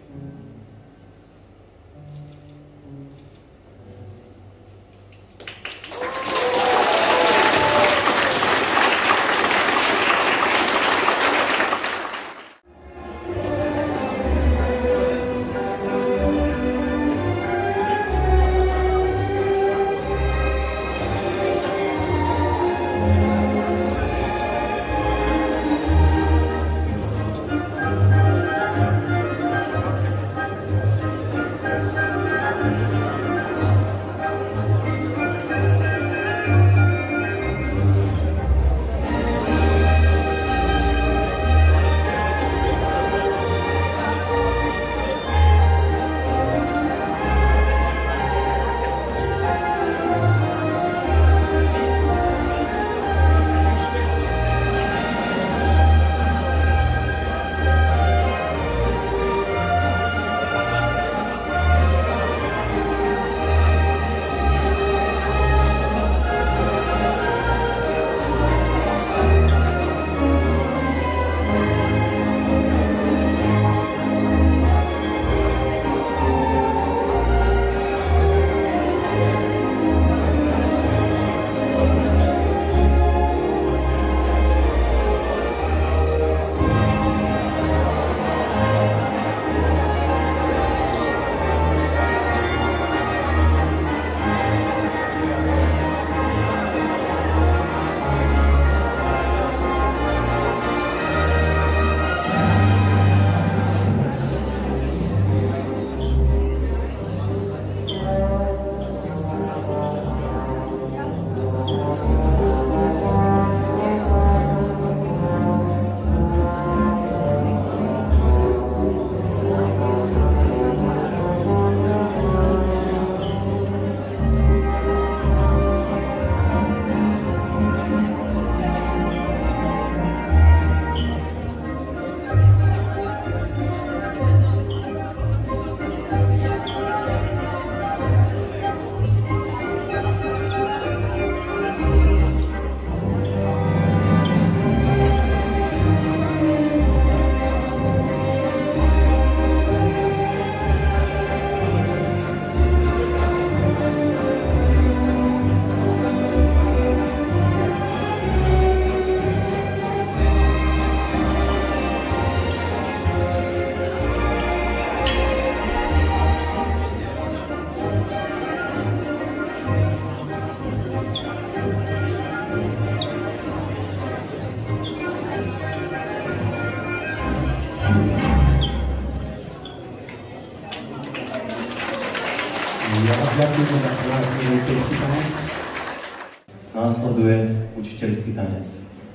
Ďakujeme za krásny učiteľský tanec. Následuje učiteľský tanec.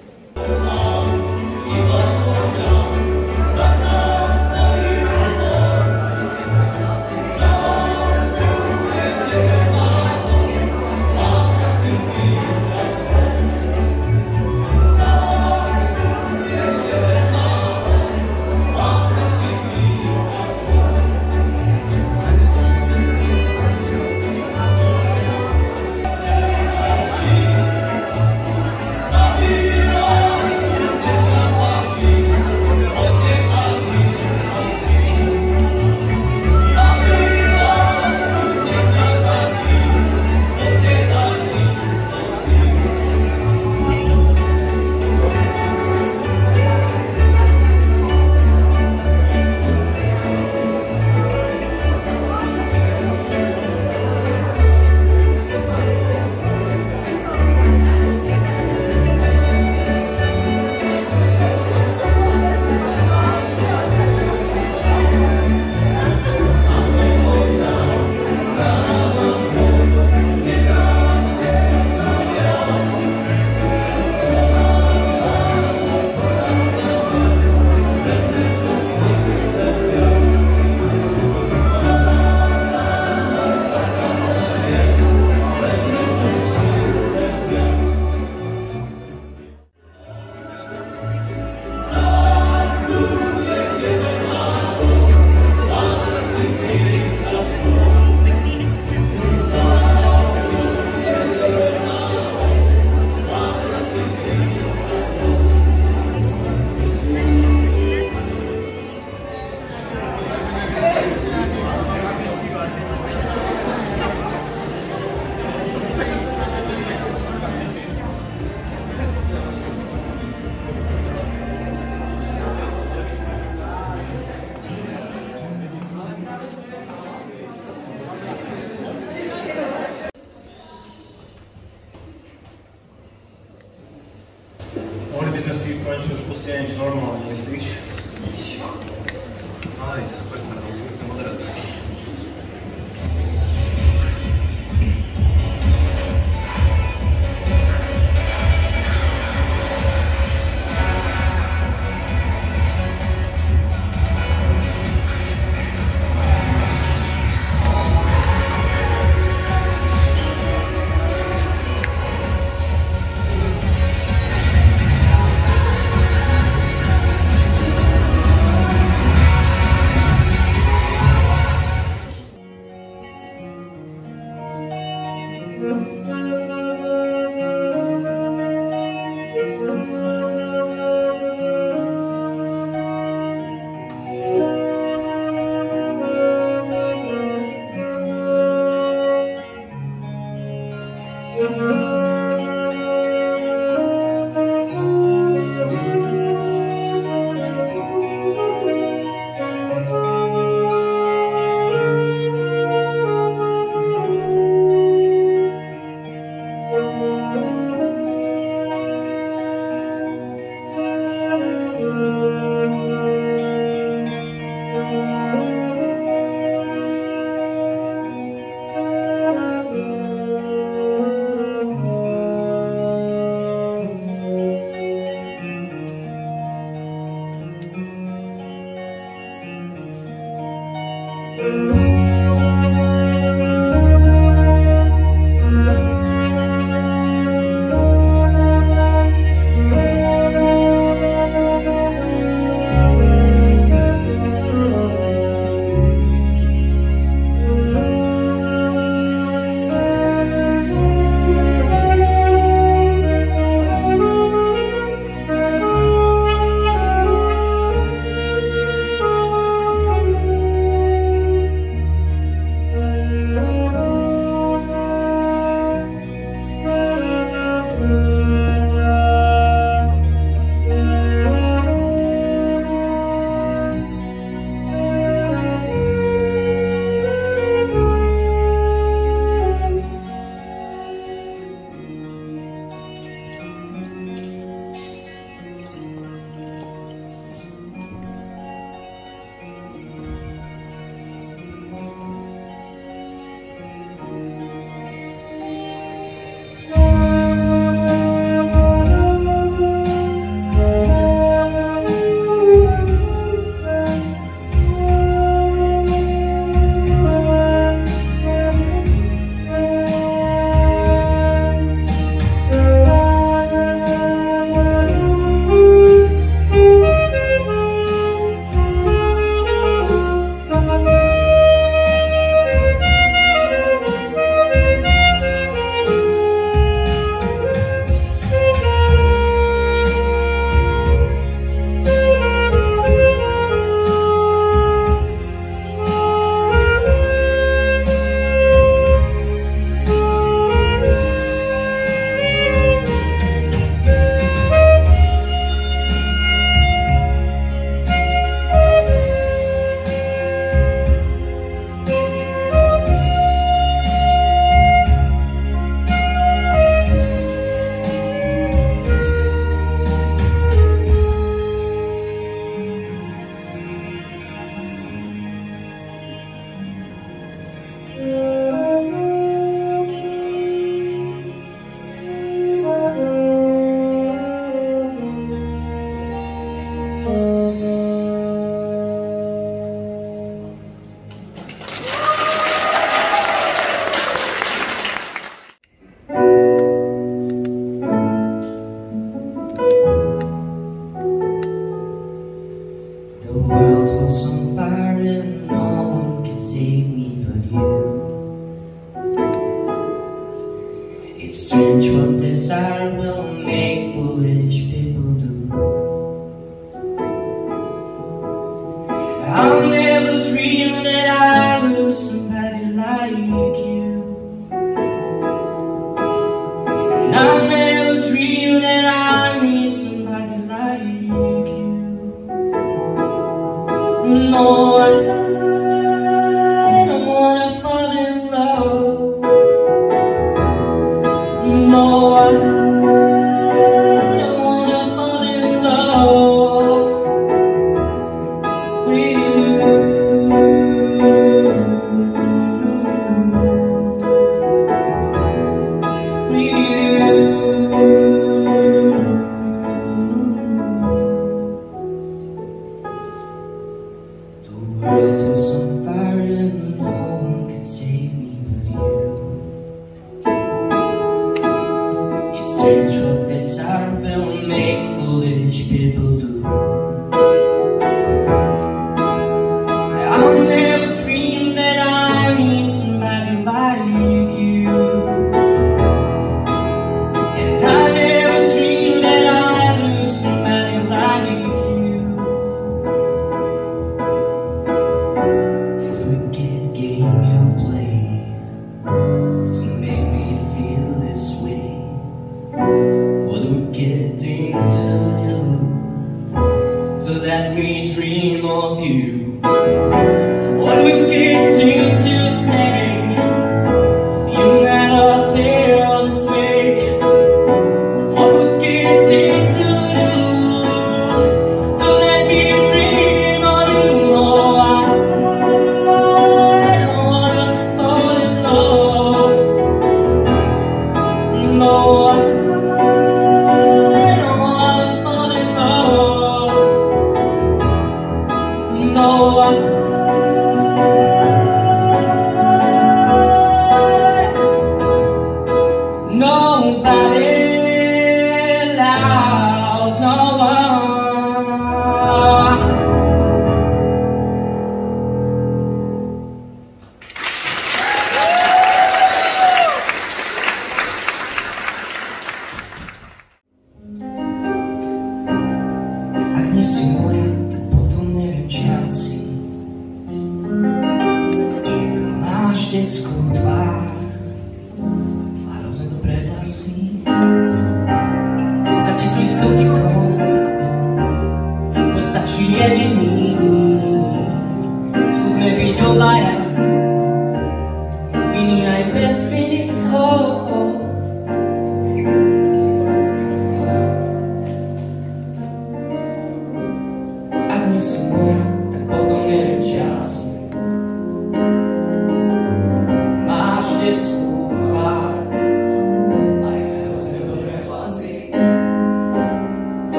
Mohli by sme si konečne už pustiť niečo normálne, myslíš? Aj, super sa rozumiem, moderátor.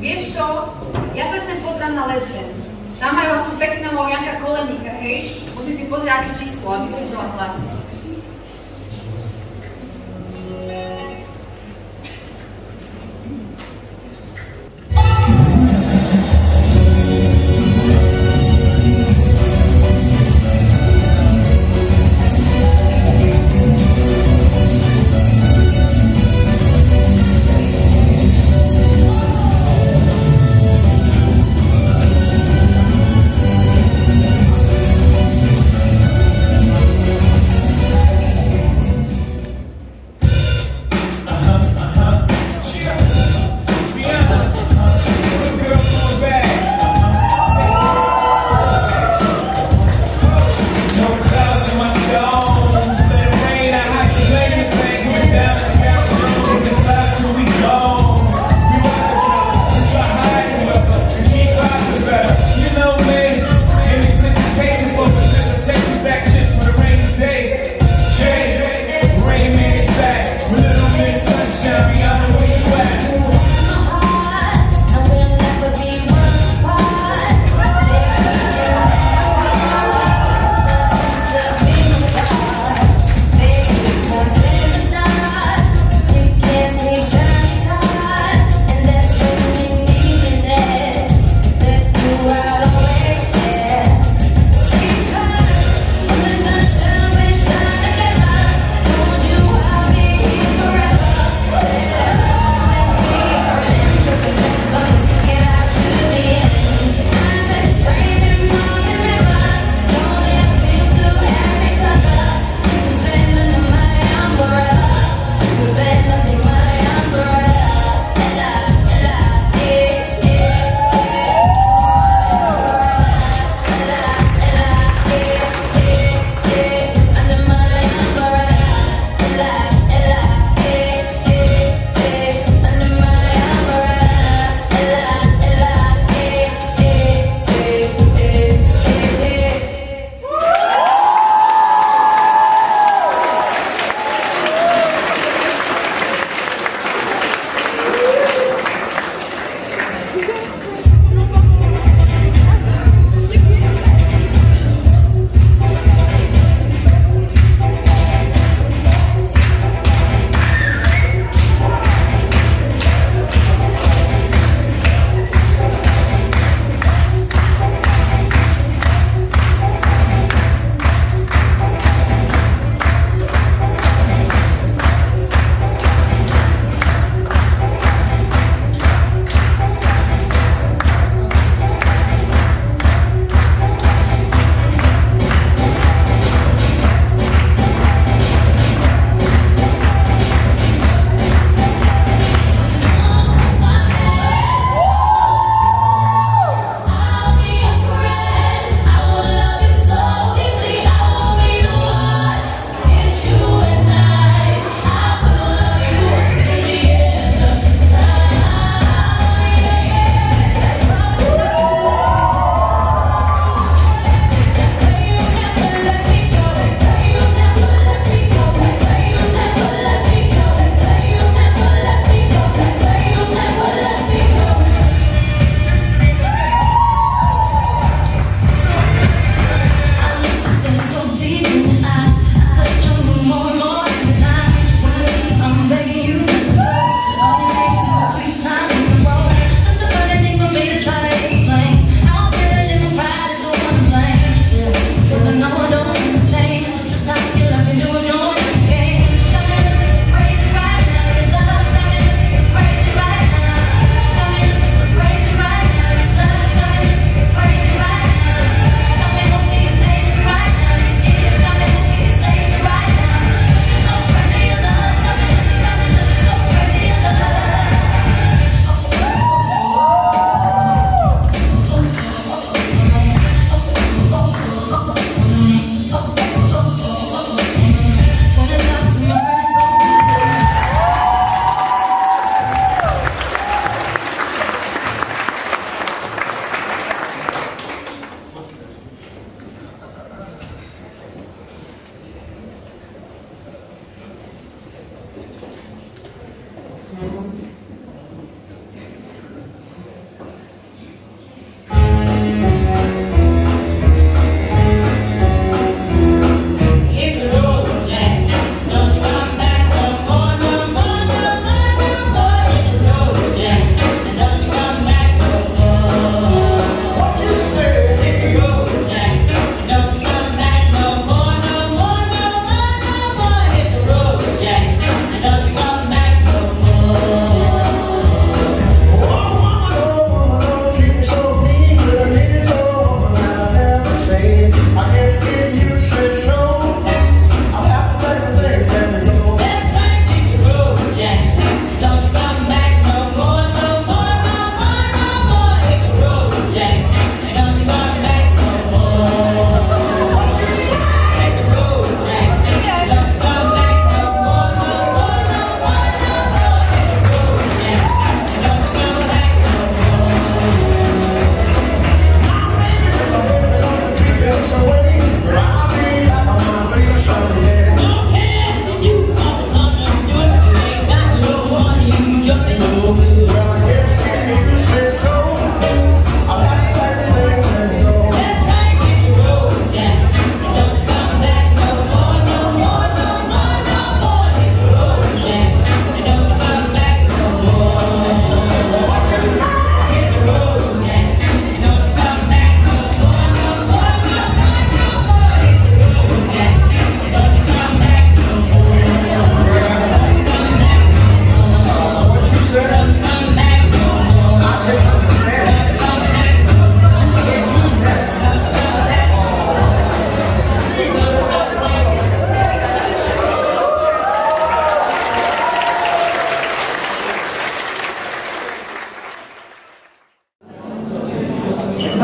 Vieš čo? Ja sa chcem pozrieť na Let's Dance. Tam majú aspoň pekného Janka Koleníka, hej? Musím si pozrieť, aké číslo, aby som dala hlas.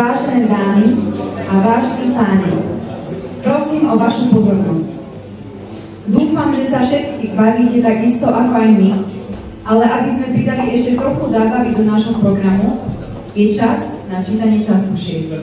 Vážené dámy a vážení páni, prosím o vašu pozornosť. Dúfam, že sa všetky bavíte tak isto ako aj my, ale aby sme pridali ešte trochu zábavy do nášho programu, je čas na čítanie častušiek.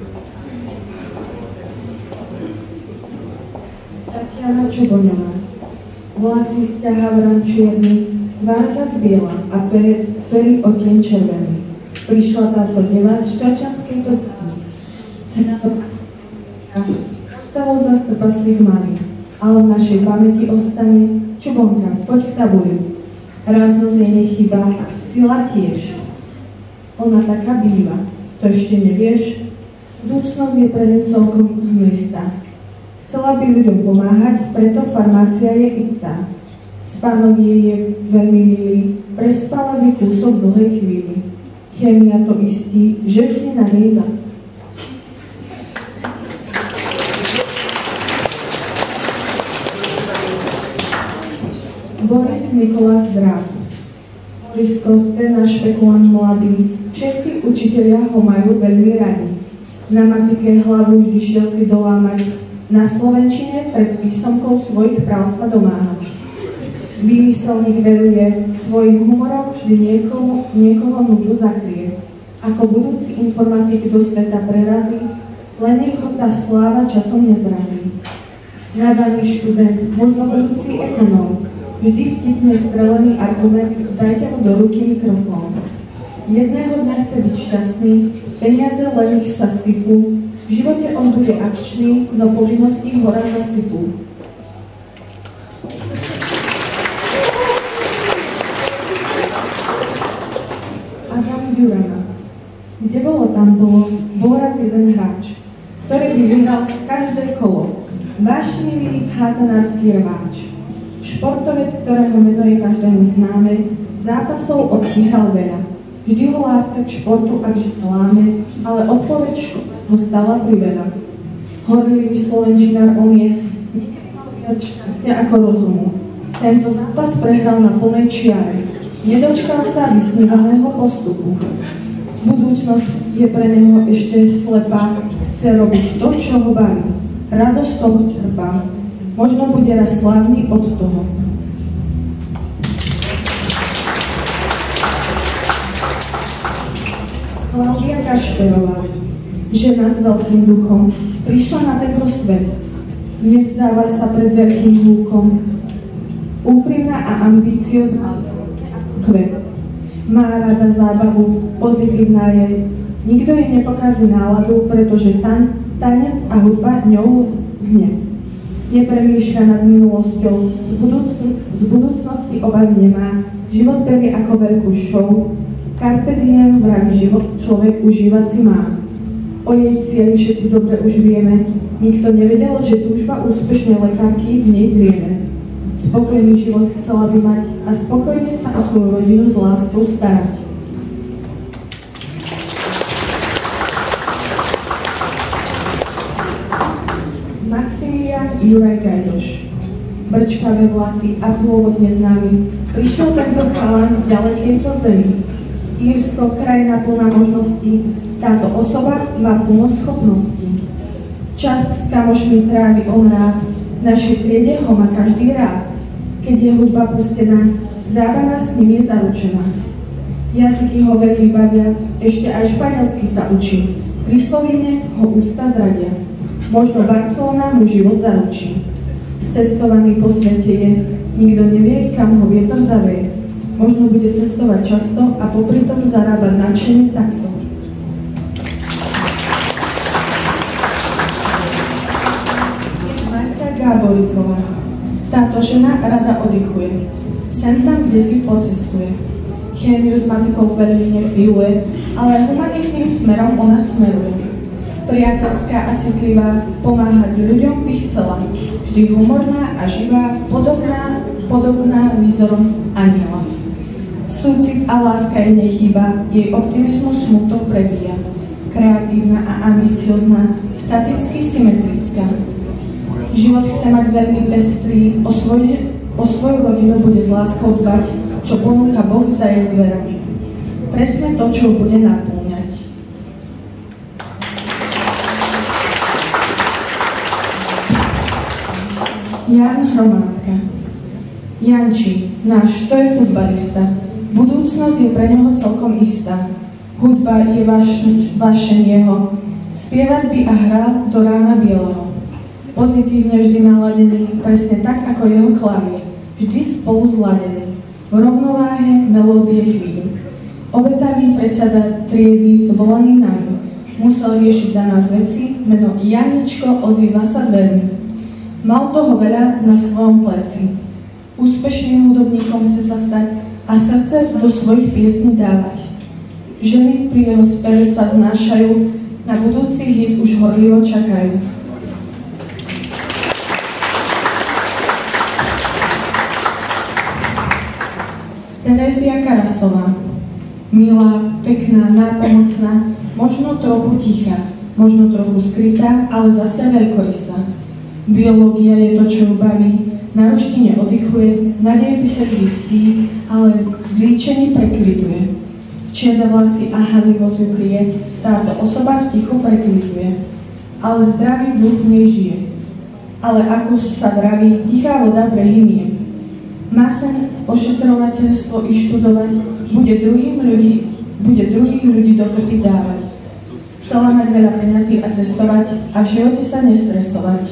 Tatiana Čuboňová. Vlasy sťahá v rám čierny, tvár zas biela a pery odtieň červený. Prišla táto deva z Čačanskej Totány. Cena to ostalo zas trpaslík malý, ale v našej pamäti ostane Čubonka, poď k tabuli. Ráznosť jej nechýba, sila tiež. Ona taká býva, to ešte nevieš? Budúcnosť je pre ňu celkom hmlistá. Chcela by ľuďom pomáhať, preto farmácia je istá. Spánok jej je veľmi milý, prespala by kúsok dlhej chvíli. Chémia to istí, že vždy na nej zas. Boris Nikolás Dráb. Borisko, ten náš špekulant mladý, všetci učitelia ho majú veľmi radi. Na matike hlavu vždy šiel si dolámať, na slovenčine pred písomkou svojich práv sa domáhať. Výmyselník veruje, svojim humorom vždy niekoho, niekoho núdzu zakrie. Ako budúci informatik do sveta prerazí, len nech ho tá sláva časom nezrazí. Nadaný študent, možno budúci ekonóm, vždy vtipne strelený argument, dajte mu do ruky mikrofón. Jedného dňa chce byť šťastný, peniaze len ich sa sypú, v živote on bude akčný, no povinnosti hora zasypú. Adam Jurana. Kde bolo, tam bolo, bol raz jeden hráč, ktorý by vyhral každé kolo. Vášnivý hádzanársky rváč. Športovec, ktorého meno je každému známe, zápasov odpíchal veľa. Vždy ho láska k športu ak láme, ale odpoveď ho stala priveľa. Horlivý slovenčinár on je, nekesmal viac šťastia ako rozumu. Tento zápas prehral na plnej čiare. Nedočkal sa vysnívaného postupu. Budúcnosť je pre neho ešte slepá, chce robiť to, čo ho baví. Radosť toho čerpá. Možno bude raz slávny od toho. Klaudia Kašperová, žena s veľkým duchom, prišla na tento svet. Nevzdáva sa pred veľkým húkom. Úprimná a ambiciozná kvet. Má rada zábavu, pozitívna je. Nikto jej nepokazí náladu, pretože tan, tanec a hudba ňou hne. Nepremýšľa nad minulosťou, z, budúc z budúcnosti obavy nemá, život berie ako veľkú show. Carpe diem vraví život človek užívať si má. O jej cieli všetci dobre už vieme, nikto nevedel, že túžba úspešnej lekárky v nej drieme. Spokojný život chcela by mať a spokojne sa o svoju rodinu s láskou starať. Maximilián Juraj Gajdoš. Brčkavé vlasy a pôvod neznámy. Prišiel tento chalan z ďalekejto zemi. Írsko, krajina plná možností. Táto osoba má plno schopností. Čas s kamošmi trávi on rád. V našej triede ho má každý rád. Keď je hudba pustená, zábava s ním je zaručená. Jazyky ho veľmi bavia, ešte aj španielsky sa učí. Pri slovine ho ústa zradia. Možno Barcelona mu život zaručí. Cestovaný po svete je, nikto nevie, kam ho vietor zaveje. Možno bude cestovať často a popri tom zarábať nadšene takto. Marta Gáboríková. Táto žena rada oddychuje. Sem tam, kde si pocestuje. Chémiu s matikou veľmi nefiluje, ale humanitným smerom ona smeruje. Priateľská a citlivá, pomáhať ľuďom by chcela. Vždy humorná a živá, podobná, podobná výzorom aniela. Súcit a láska jej nechýba, jej optimizmus smutok prebíja. Kreatívna a ambiciozná, staticky symetrická. Život chce mať veľmi pestrý, o, svoj, o svoju rodinu bude s láskou dbať, čo ponúka Boh za jej dverami. Presne to, čo bude napĺňať. Jan Hromádka. Janči, náš, to je futbalista. Budúcnosť je pre neho celkom istá. Hudba je vášeň jeho. Spievať by a hrať do rána bieleho. Pozitívne vždy naladený, presne tak ako jeho klavír. Vždy spolu zladený. V rovnováhe melódie chvíľ. Obetavý predseda triedy zvolaný nami. Musel riešiť za nás veci, meno Janičko ozýva sa dvermi. Mal toho veľa na svojom pleci. Úspešným hudobníkom chce sa stať a srdce do svojich piesní dávať. Ženy pri jeho speve sa znášajú, na budúci hit už horlivo čakajú. Terézia Karasová. Milá, pekná, nápomocná, možno trochu tichá, možno trochu skrytá, ale zase veľkorysá. Biológia je to, čo ju baví, na ruštine oddychuje, nádej by sa vždy, ale v líčení prekvituje. Čierne vlasy a hanlivosť ju kryje, táto osoba v tichu prekvituje. Ale zdravý duch v nej žije. Ale ako sa vraví, tichá voda prehymie. Má sa ošetrovateľstvo i študovať, bude, druhým ľudí, bude druhých ľudí dokopy dávať. Chcela mať veľa peňazí a cestovať a v živote sa nestresovať.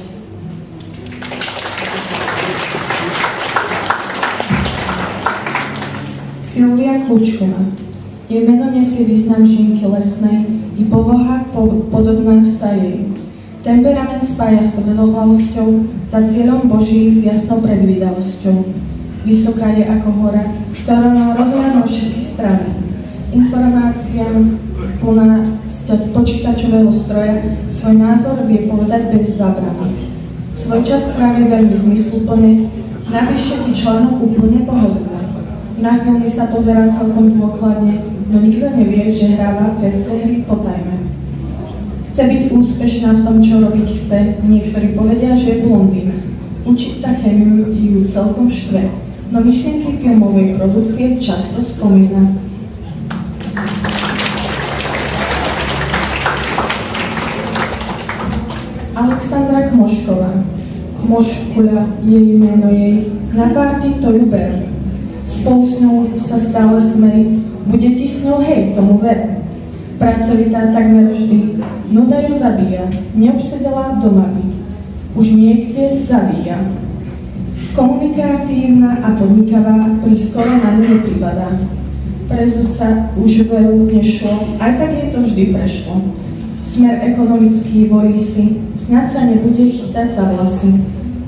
Silvia Kľúčková. Jej meno nesie význam žienky lesnej i povaha po, podobná sa jej. Temperament spája s tvrdohlavosťou, za cieľom Boží s jasnou predvídavosťou. Vysoká je ako hora, ktorá má rozhľad všetky strany. Informáciám plná počítačového stroja svoj názor vie povedať bez zábrany. Svoj čas trávi veľmi zmysluplne, napíše ti článok úplne pohodlné. Na filmy sa pozerá celkom dôkladne, no nikto nevie, že hráva pé cé hry po tajme. Chce byť úspešná v tom, čo robiť chce, niektorí povedia, že je blondín. Učiť sa chemiu ju celkom štve. No myšlienky filmovej produkcie často spomína. Alexandra Kmošková. Kmoškuľa, jej meno jej, na párty to ju ber. Spolu s ňou sa stále smej, bude ti s ňou hej, tomu ver. Pracovitá takmer vždy, nuda ju zabíja, neobsedela doma by. Už niekde zavíja. Komunikatívna a podnikavá, prískoro na ňu nepribadá. Prezúca už veru nešlo, aj tak jej to vždy prešlo. Smer ekonomický volí si, snad sa nebude chytať za vlasy.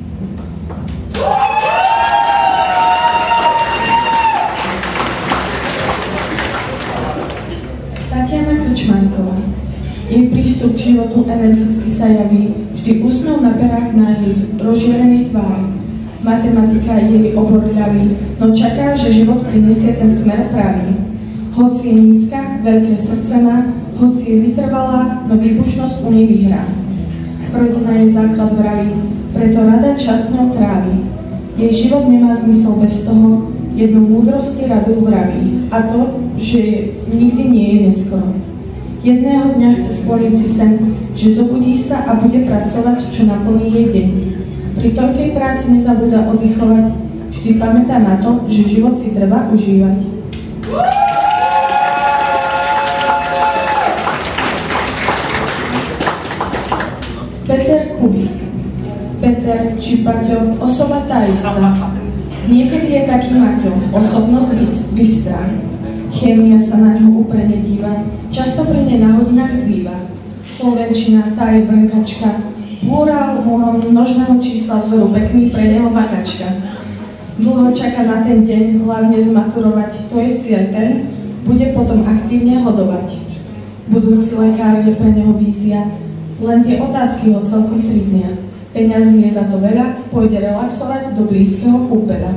Tatiana Krčmánková. Jej prístup k životu energicky sa javí, vždy úsmev na perách na jej rozžierenej tvári. Matematika je jej obor ľavý, no čaká, že život prinesie ten smer pravý. Hoci je nízka, veľké srdce má, hoci je vytrvalá, no výbušnosť u nej vyhrá. Rodina je základ vraví, preto rada čas ňou trávi. Jej život nemá zmysel bez toho, jednu múdrosti radu vraví, a to, že nikdy nie je neskoro. Jedného dňa chce splniť si sen, že zobudí sa a bude pracovať, čo naplní jej deň. Pri toľkej práci nezabúda oddychovať, vždy pamätá na to, že život si treba užívať. Peter Kubík. Peter či Paťo, osoba tá istá. Niekedy je taký Maťo, osobnosť bystrá. Chémia sa na ňo úplne díva, často pri nej na hodinách zlíva. Slovenčina, tá je brnkačka, Múral množného čísla vzoru pekný pre neho vakačka. Dlho čaká na ten deň, hlavne zmaturovať, to je cieľ ten, bude potom aktívne hodovať. Budúci lekár je pre neho vízia, len tie otázky ho celkom triznia. Peňazí je za to veľa, pôjde relaxovať do blízkeho kúpeľa.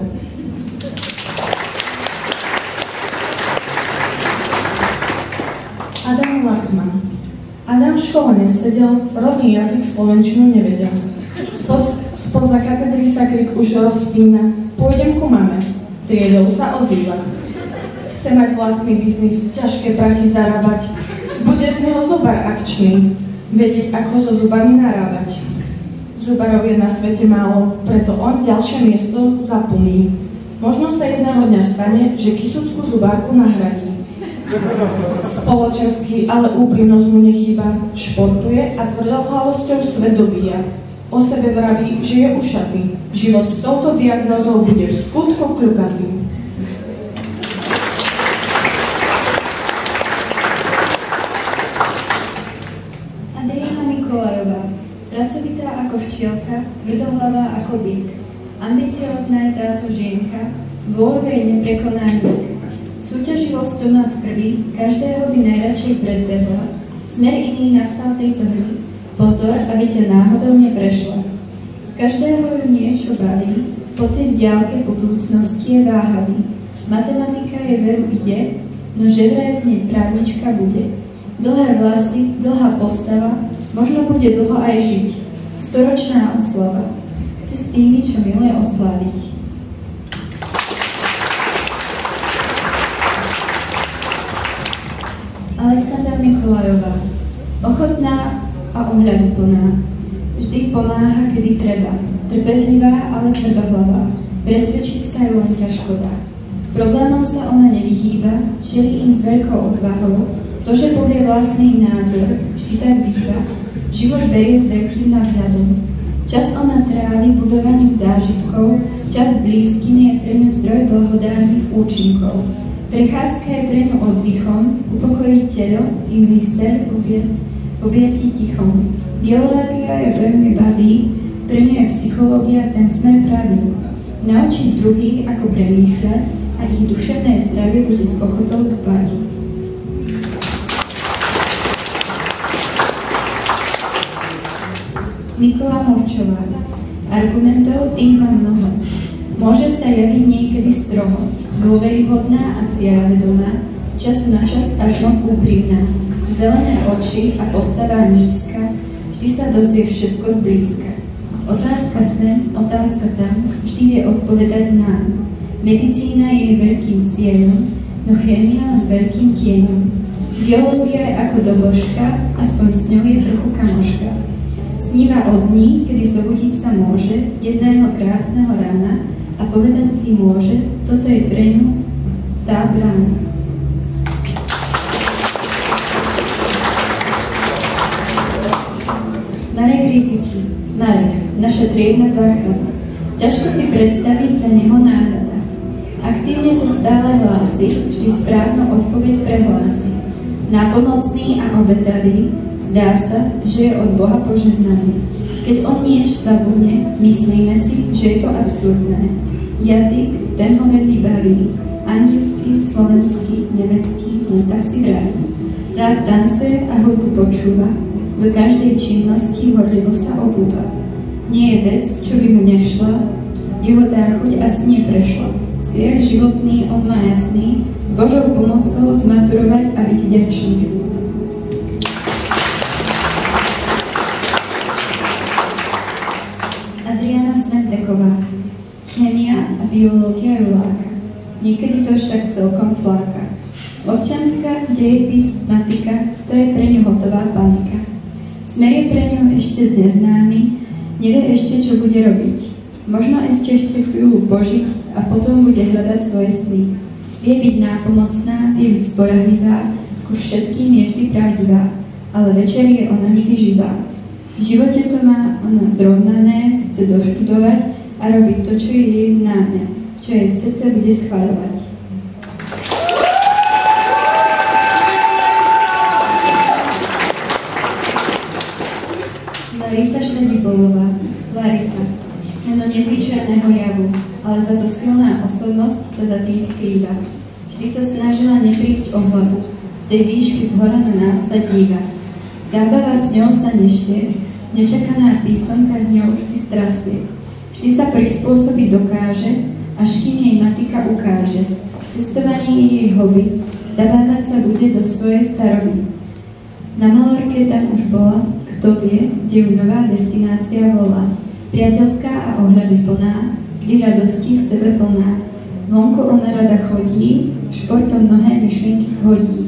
Adam Lachman. Adam v škole nesedel, rodný jazyk slovenčinu nevedel. Spoz, spoza katedry sa krik už rozpína, pôjdem ku mame, triedou sa ozýva. Chce mať vlastný biznis, ťažké prachy zarábať, bude z neho zubar akčný, vedieť ako so zubami narábať. Zubarov je na svete málo, preto on ďalšie miesto zaplní. Možno sa jedného dňa stane, že Kisuckú zubárku nahradí. Spoločensky, ale úprimnosť mu nechýba. Športuje a tvrdohlavosťou svet dobíja. O sebe vraví, že je ušatý. Život s touto diagnózou bude v skutku kľukatý. Adriana Mikolajová. Pracovitá ako včielka, tvrdohlavá ako bík. Ambiciózna je táto žienka, vôľu jej neprekoná nik. Súťaživosť to má v krvi, každého by najradšej predbehla. Smer iný nastal tejto hry. Pozor, aby ťa náhodou neprešla. Z každého ju niečo baví, pocit ďalkej budúcnosti je váhavý. Matematika je veru ide, no že vraj z nej právnička bude. Dlhé vlasy, dlhá postava, možno bude dlho aj žiť. Storočná oslava. Chce s tými, čo miluje, osláviť. Alexandra Mikolajová. Ochotná a ohľaduplná. Vždy pomáha, kedy treba. Trpezlivá, ale tvrdohlavá. Presvedčiť sa ju len ťažko dá. Problémom sa ona nevyhýba, čelí im s veľkou odvahou. To, že povie vlastný názor, vždy tak býva. Život berie s veľkým nadhľadom. Čas ona trávi budovaním zážitkov, čas s blízkymi je pre ňu zdroj blahodárnych účinkov. Prechádzka je pre ňu oddychom, upokojí telo i myseľ objatí tichom. Biológia je veľmi baví, pre ňu je psychológia ten smer pravý. Naučiť druhých, ako premýšľať a ich duševné zdravie bude s ochotou dbať. Nikola Murčová. Argumentov tých má mnoho. Môže sa javiť niekedy stroho, dôveryhodná a cieľavedomá, z času na čas až moc úprimná. Zelené oči a postava nízka, vždy sa dozvie všetko zblízka. Otázka sem, otázka tam, vždy vie odpovedať nám. Medicína je veľkým cieľom, no chémia len veľkým tieňom. Biológia je ako dobožka, aspoň s ňou je trochu kamoška. Sníva o dní, kedy zobudiť sa môže jedného krásneho rána a povedať si môže, toto je pre ňu tá brána. Marek Riziky. Marek, naša triedna záchrana. Ťažko si predstaviť za neho náhrada. Aktívne sa stále hlási, vždy správnu odpoveď prehlási. Nápomocný a obetavý, zdá sa, že je od Boha požehnaný. Keď on niečo zabudne, myslíme si, že je to absurdné. Jazyk, ten ho veľmi baví. Anglický, slovenský, nemecký, len tak si vraví. Rád tancuje a hudbu počúva. Do každej činnosti horlivo sa obúva. Nie je vec, čo by mu nešla, jeho tá chuť asi neprešla. Cieľ životný on má jasný, Božou pomocou zmaturovať a byť vďačný. Adriana Smenteková. Chémia a biológia ju láka. Niekedy to však celkom fláka. Občianska, dejepis, matika, to je pre ňu hotová panika. Smer je pre ňu ešte zneznámy, nevie ešte, čo bude robiť. Možno ešte ešte chvíľu požiť a potom bude hľadať svoje sny. Vie byť nápomocná, vie byť spoľahlivá, ku všetkým je vždy pravdivá, ale večer je ona vždy živá. V živote to má ona zrovnané, chce doštudovať a robiť to, čo je jej známe, čo jej srdce bude schvaľovať. Larisa Šledibolová. Larisa. Meno nezvyčajného javu, ale za to silná osobnosť sa za tým skrýva. Vždy sa snažila neprísť o hlavu. Z tej výšky zhora na nás sa díva. Zábava s ňou sa nešie, nečakaná písomka ňou vždy strasie. Vždy sa prispôsobiť dokáže, až kým jej matika ukáže. Cestovanie je jej hobby, zabávať sa bude do svojej staroby. Na Malorke tam už bola, kto vie, kde ju nová destinácia volá. Priateľská a ohľaduplná, vždy radosti v sebe plná. Vonku ona rada chodí, športom mnohé myšlienky zhodí.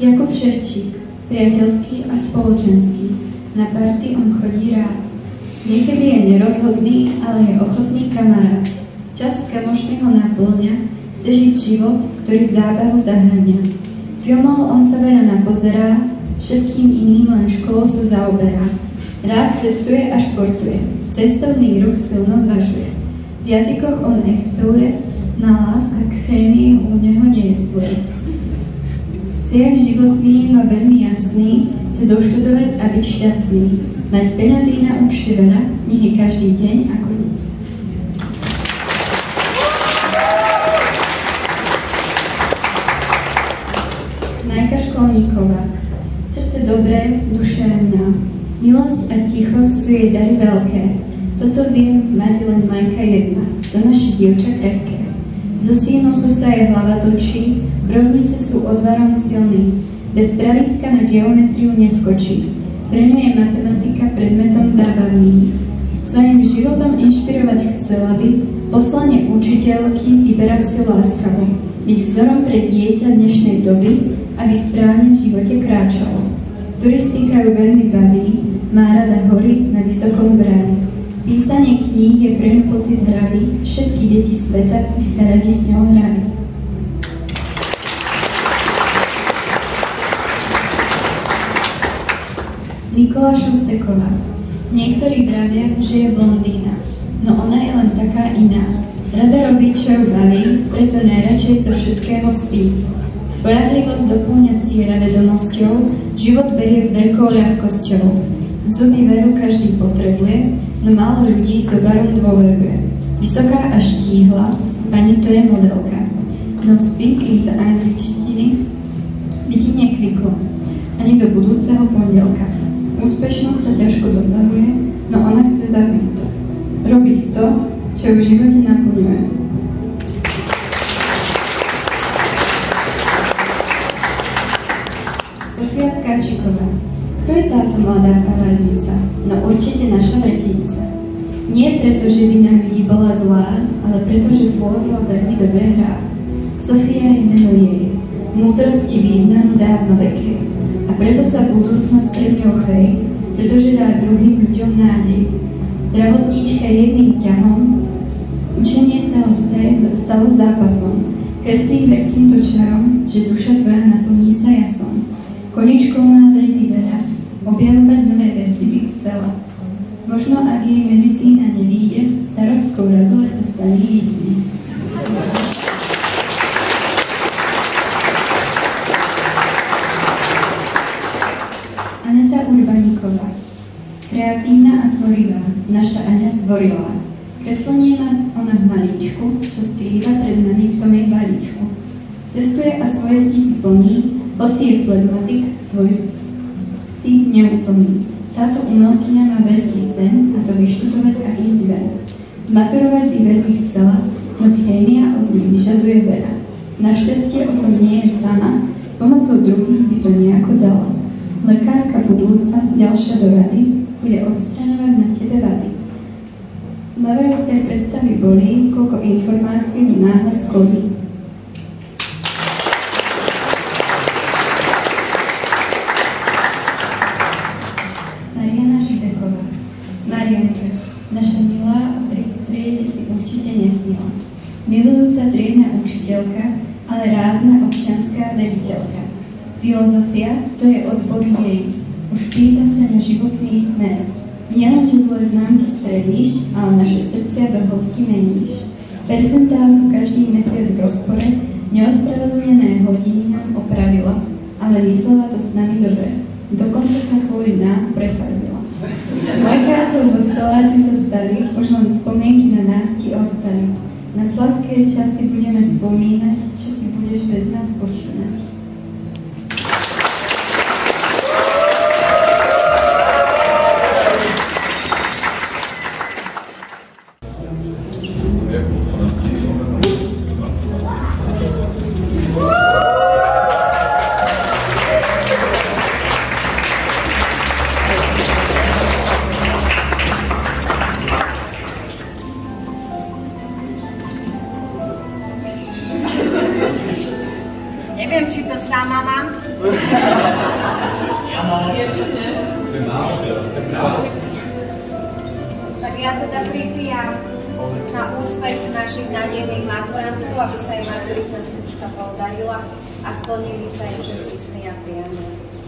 Jakub Ševčík, priateľský a spoločenský. Na party on chodí rád. Niekedy je nerozhodný, ale je ochotný kamarát. Čas s kamošmi ho naplňa, chce žiť život, ktorý zábavu zahrania. Filmov on sa veľa napozerá, všetkým iným len školou sa zaoberá. Rád cestuje a športuje, cestovný ruch silno zvažuje. V jazykoch on exceluje, na lás a k chémii u neho nejestvuje. Cieľ životný má veľmi jasný, chce doštudovať a byť šťastný. Mať peňazí na účte veľa, nech je každý deň ako deň. Majka Školníková. Srdce dobré, duša jemná. Milosť a ticho sú jej dary veľké. Toto viem mať len Majka jedna. To naše dievča krehké. Zo sinusu sa jej hlava točí, krovnice sú odvarom silný. Bez pravidka na geometriu neskočí. Pre ňu je matematika predmetom zábavným. Svojím životom inšpirovať chcela by, poslanie učiteľky vyberať si láskavo. Byť vzorom pre dieťa dnešnej doby, aby správne v živote kráčalo. Turistika ju veľmi baví, má rada hory na vysokom bráni. Písanie kníh je pre ňu pocit hravý, všetky deti sveta by sa radi s ňou hrali. Nikola Šusteková. Niektorí vravia, že je blondína, no ona je len taká iná. Rada robí, čo ju baví, preto najradšej zo všetkého spí. Spoľahlivosť doplňa cieľa vedomosťou, život berie s veľkou ľahkosťou. Zuby veru každý potrebuje, no málo ľudí s obarom dôveruje. Vysoká a štíhla, pani to je modelka. No speaking z angličtiny by ti nekvyklo, ani do budúceho pondelka. Úspešnosť sa ťažko dosahuje, no ona chce zabiť to. Robiť to, čo ju v živote naplňuje. Sofia Tkačíková. Kto je táto mladá parádnica? No určite naša vretenica. Nie preto, že by na ľudí bola zlá, ale preto, že Florila veľmi dobre hrá. Sofia je meno jej, múdrosti význam dávno vekej. A preto sa budúcnosť pred ňou chveje, pretože dá druhým ľuďom nádej. Zdravotníčka jedným ťahom, učenie sa ho stalo zápasom. Kreslí veľkým točarom, že duša tvoja naplní sa jasom. Koničkou má veľmi veľa, objavovať nové veci by chcela. Možno, ak jej medicína nevíde, starostkou Radule sa stane jedine. Aneta Urbaníková. Kreatívna a tvorivá, naša Aňa Zdvorilá. Kreslenie má ona v malíčku, čo skrýva pred nami v tom jej balíčku. Cestuje a svoje sny si plní, hoci je flegmatik, svoj typ neúplný. Táto umelkyňa má veľký sen, a to vyštudovať a ísť ven. Zmaturovať by veľmi chcela, no chémia od nej vyžaduje veľa. Našťastie o tom nie je sama, s pomocou druhých by to nejako dala. Lekárka budúca, ďalšia do rady, bude odstraňovať na tebe vady. Hlavajú z tej predstavy bolí, koľko informácií mi náhle skolí. Mariana Žideková. Marianka, naša milá o tretej triede si určite nesnila. Milujúca triedna učiteľka, ale rázna občianská veliteľka. Filozofia, to je odbor jej. Už pýta sa na životný smer. Nielen, že zlé známky stredíš, ale naše srdcia do hĺbky meníš. Percentá sú každý mesiac v rozpore, neospravedlnené hodiny nám opravila, ale myslela to s nami dobre. Dokonca sa kvôli nám prefarbila. Mojkáčov dospeláci sa stali, už len spomienky na nás ti ostali. Na sladké časy budeme spomínať, čo si budeš bez nás počínať. Neviem, či to sama mám, Tak ja teda pripijam na úspech našich nádejných maturantov, aby sa im maturitná skúška podarila a splnili sa im všetky sny a priania.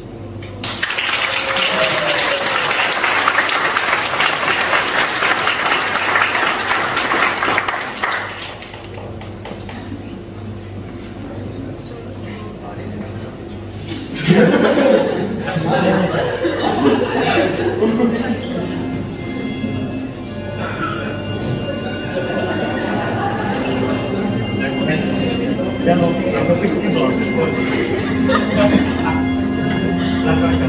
Jano, ako fixný blok. Zapraka.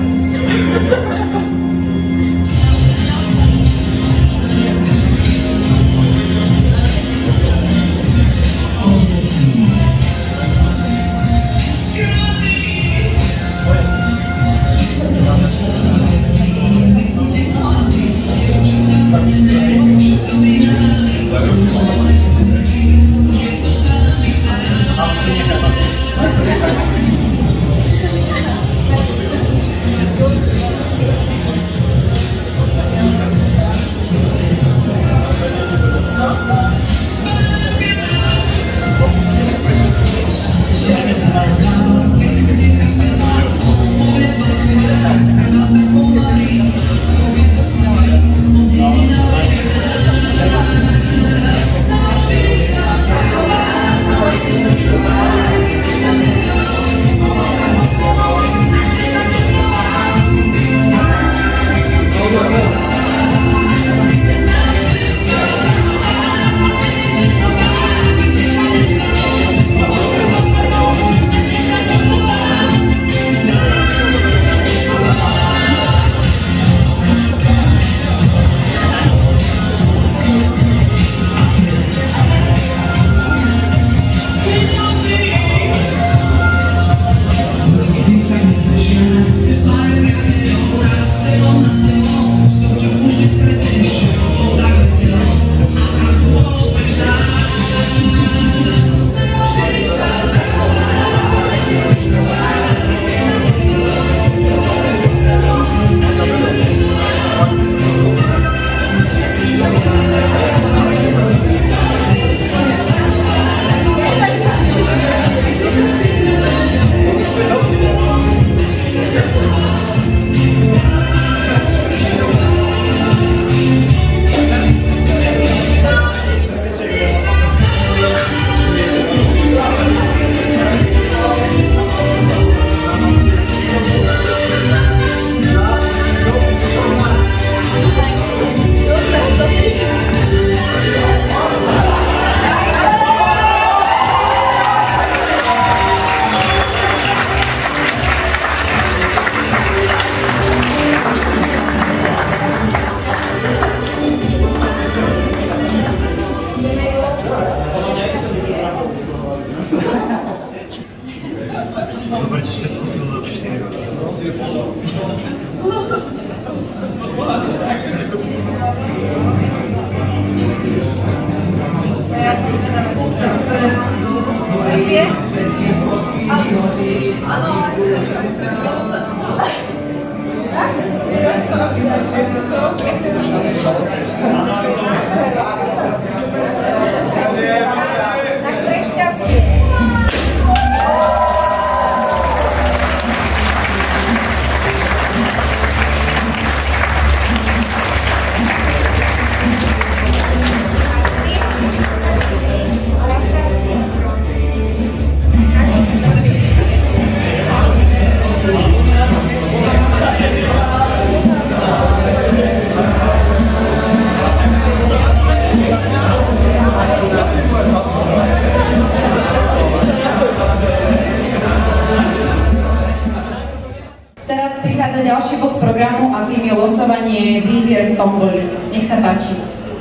Ďalší bod programu a tým je losovanie výhier z tomboly. Nech sa páči.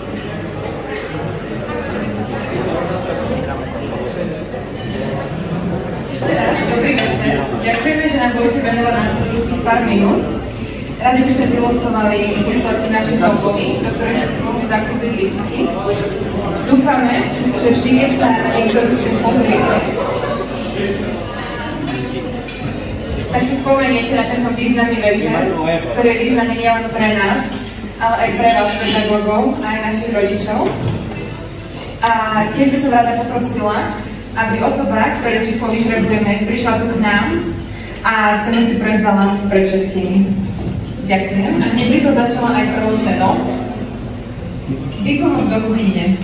Ešte raz, dobrý večer. Ďakujeme, že nám budete venovať nasledujúcich pár minút. Radi by sme vylosovali výsledky našej tomboly, do ktorej sa mohli zakúpiť lístky. Dúfame, že vždy, keď sa na niektorú chcem pozrieť, tak si spomeniete na tento významný večer, ktorý je významný nielen pre nás, ale aj pre vás, pedagógov, aj našich rodičov. A tiež by som rada poprosila, aby osoba, ktoré číslo vyžrebujeme, prišla tu k nám a cenu si prevzala pred všetkými. Ďakujem. A hneď by som začala aj prvou cenou. Výpomoc do kuchyne.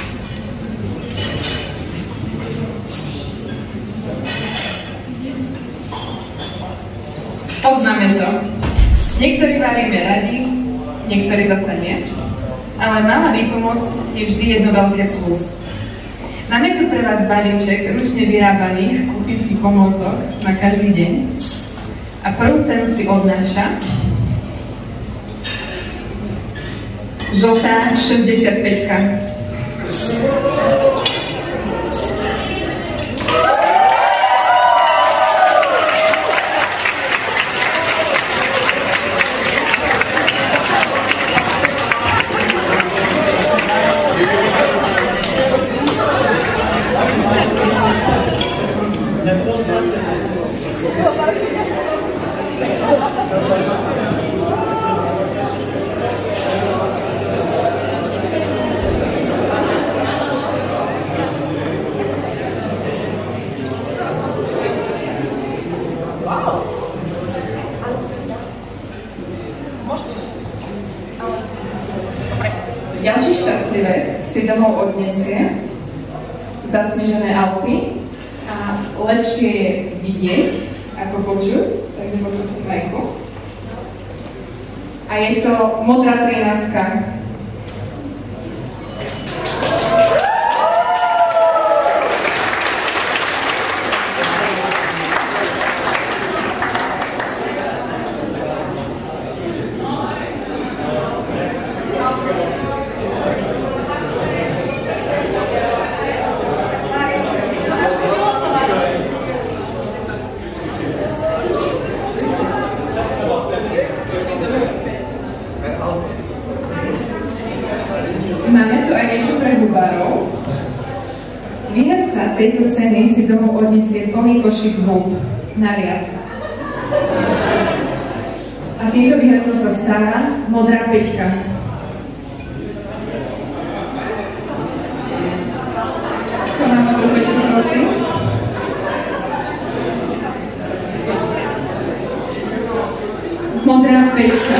Poznáme to. Niektorí varíme radi, niektorí zasa nie. Ale malá výpomoc je vždy jedno veľké plus. Máme tu pre vás balíček ručne vyrábaných kuchynských pomôcok na každý deň. A prvú cenu si odnáša žltá šesťdesiatpäťka. Ďalší šťastlivec si domov odniesie zasnežené Alpy a lepšie je vidieť ako počuť, takže poprosím Majku. A je to modrá trináctka. Máme tu aj niečo pre hubárov. Výherca tejto ceny si domov odniesie plný košík húb na riad. A týmto výhercom sa stará modrá peťka. To na modrú peťku, prosím. Modrá peťka.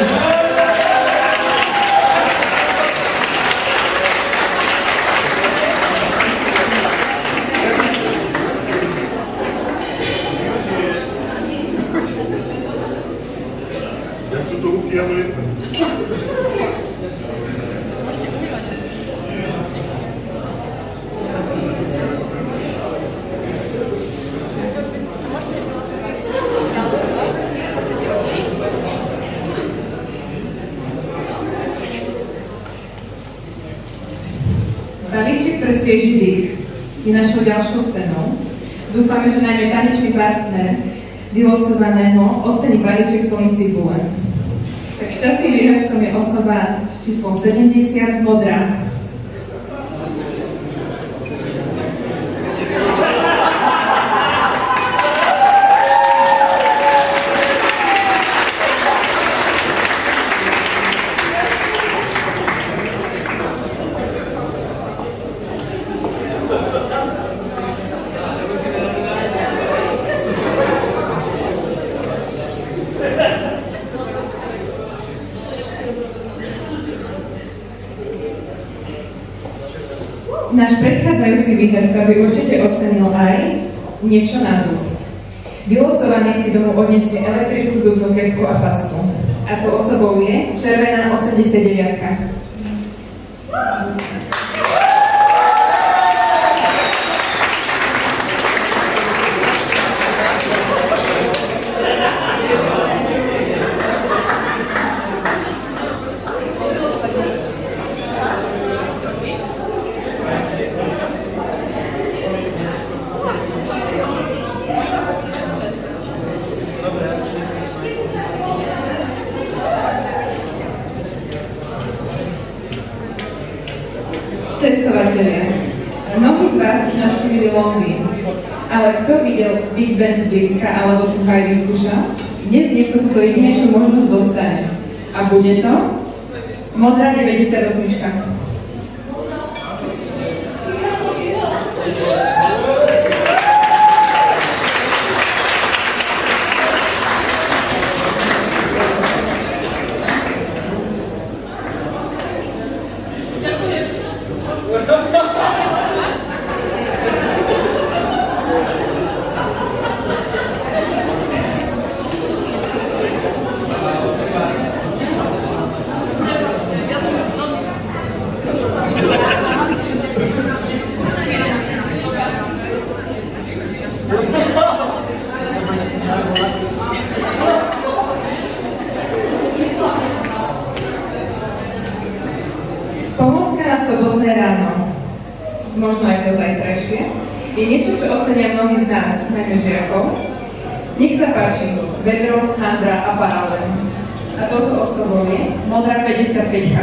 Balíček pre svieži dých je našou ďalšou cenou. Dúfame, že nájde tanečný partner vylosovaného ocení balíček plný cibule. Tak šťastným výhercom je osoba s číslom sedemdesiat modrá. Náš predchádzajúci výherca by určite ocenil aj niečo na zub. Vylosovaný si domov odniesie elektrickú zubnú kepku a pastu. A to osobou je červená osemdesiatdeviatka. Cestovatelia. Mnohí z vás už navštívili Londýn. Ale kto videl Big Ben zblízka alebo si ho aj vyskúšal? Dnes niekto túto jedinečnú možnosť dostane. A bude to modrá deväťdesiatosem. Pomôcka na sobotné ráno, možno aj to zajtrajšie, je niečo, čo ocenia mnohí z nás, najmä žiakov. Nech sa páči, vedro, handra a paralel. A toto osobou je modrá päťdesiatpäť.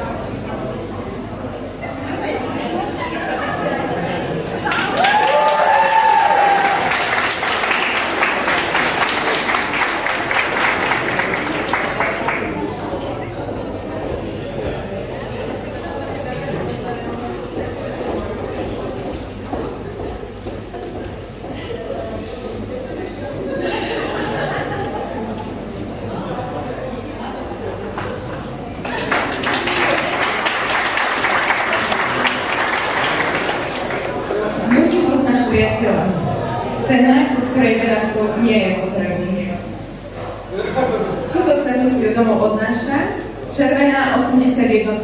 Cena, po ktorej veľa slov nie je potrebných. Túto cenu si domov odnáša červená osemdesiatjeden.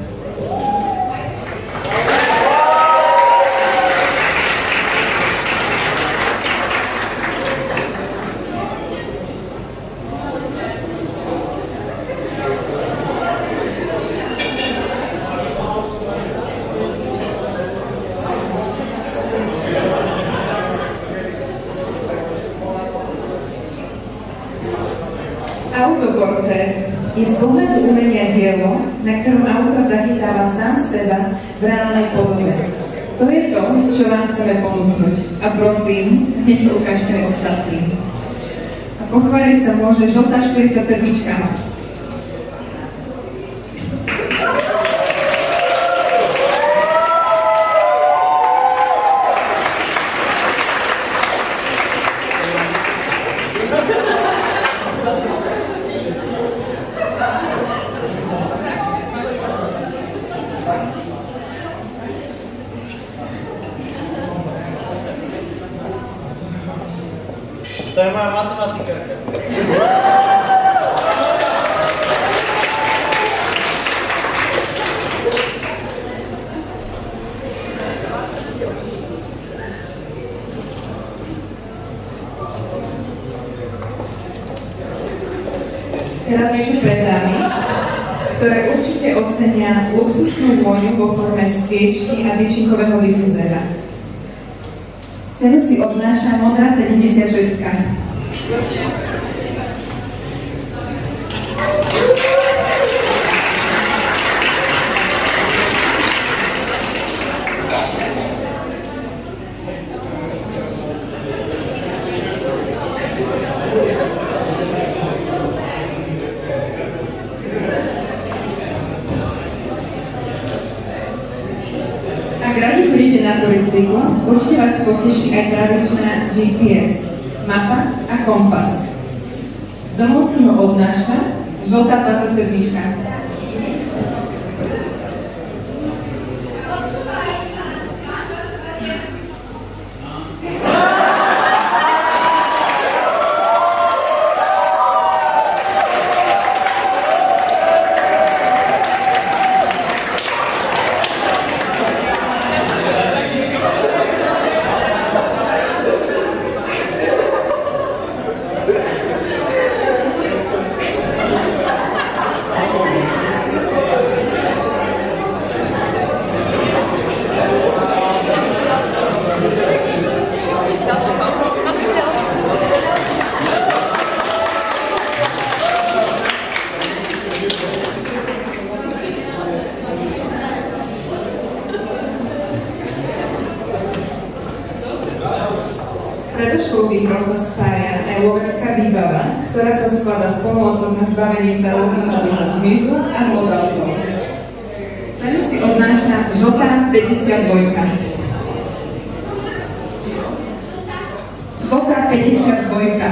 Autoportrét je z pohľadu umenia dielo, na ktorom autor zachytáva sám seba v reálnej podobe. To je to, čo vám chceme ponúknuť. A prosím, hneď to ukážte aj ostatným. A pochváliť sa môže žltá štyridsaťsedmička. To je moja matematikárka. Teraz niečo pred dámy, ktoré určite ocenia luxusnú vôňu vo forme sviečky a tyčinkového difuzéra. Cenu si odnáša modrá sedemdesiatšesť. Ak radi chodíte na turistiku, určite vás poteší aj tradičná G P S, mapa a kompas. Domov si ho odnáša žltá dvadsaťsedmička. predošlou výhrou sa spája aj lovecká výbava, ktorá sa skladá z pomôcok na zbavenie sa rôznych hmyzu a hlodavcov. Cenu si odnáša žltá päťdesiatdva. Žltá päťdesiatdva.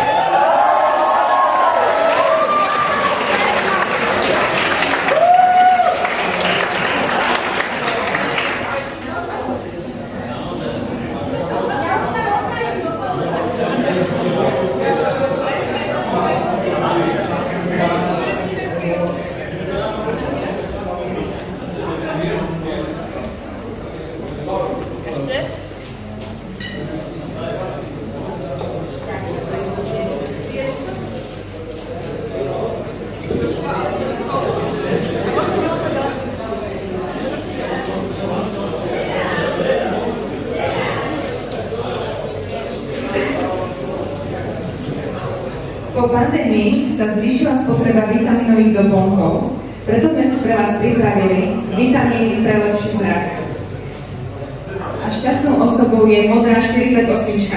Po pandémii sa zvýšila spotreba vitaminových doplnkov, preto sme si pre vás pripravili vitamíny pre lepší zrak. A šťastnou osobou je modrá štyridsaťosem.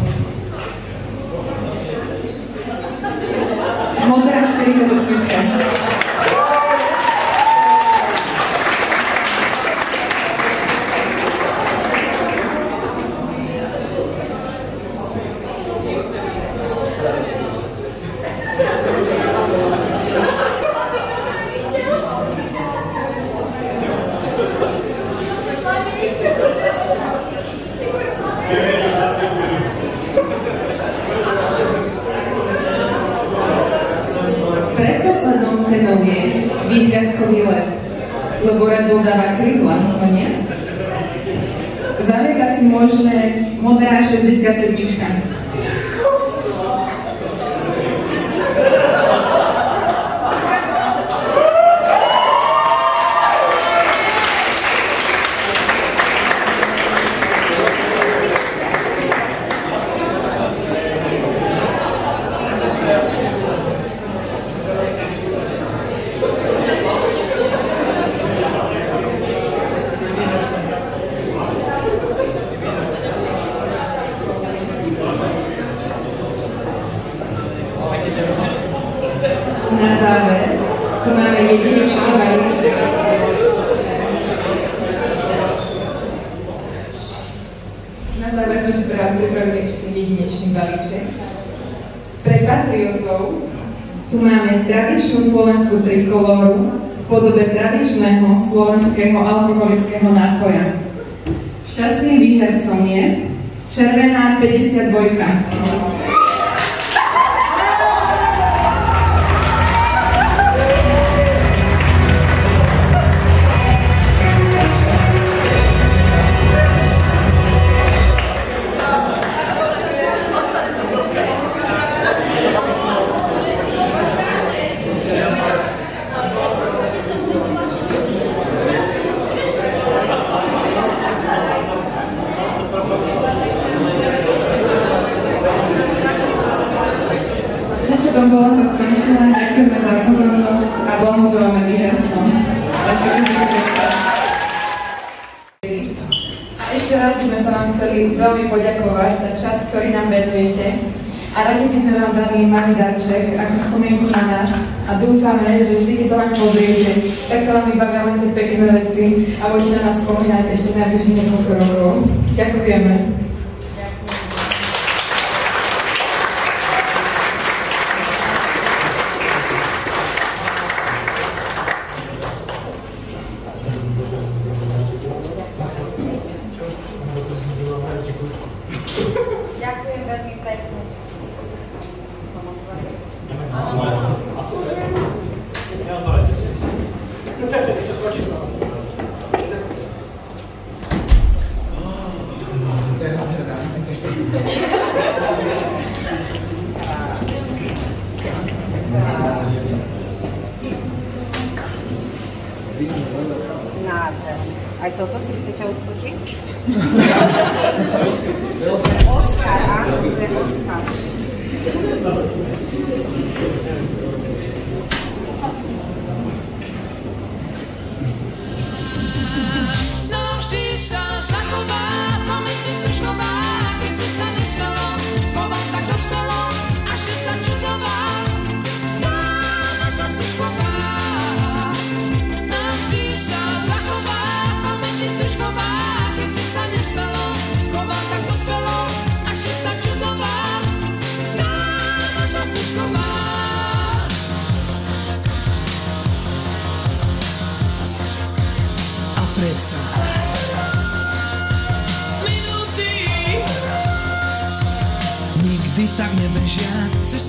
Modrá štyridsaťosem. Predposlednou cenou je výhľadkový let, lebo radou dáva krydla, no nie? Zaviekať si môže modrá šesťdesiatsedem. Na záver, tu máme jedinečný balíček. Na záver sme si pre vás pripravili ešte jedinečný balíček. Pre patriotov tu máme tradičnú slovenskú trikolóru v podobe tradičného slovenského alkoholického nápoja. Šťastným výhercom je červená päťdesiatdva. Naša dombola sa skončila, ďakujeme za pozornosť a blahoželáme výhercom. A ešte raz by sme sa vám chceli veľmi poďakovať za čas, ktorý nám venujete. A radi by sme vám dali malý darček ako spomienku na nás a dúfame, že vždy, keď sa vám pozriete, tak sa vám vybavia len tie pekné veci a budete na nás spomínať ešte najbližších niekoľko rokov. Ďakujeme. Ďakujem veľmi pekne. Nádherné. Aj toto si chcete odfotiť? Oskar, áno, to je Oskar. No vždy sa zachová, pamätne strčková, keď si sa nespelo. tak nebežia cez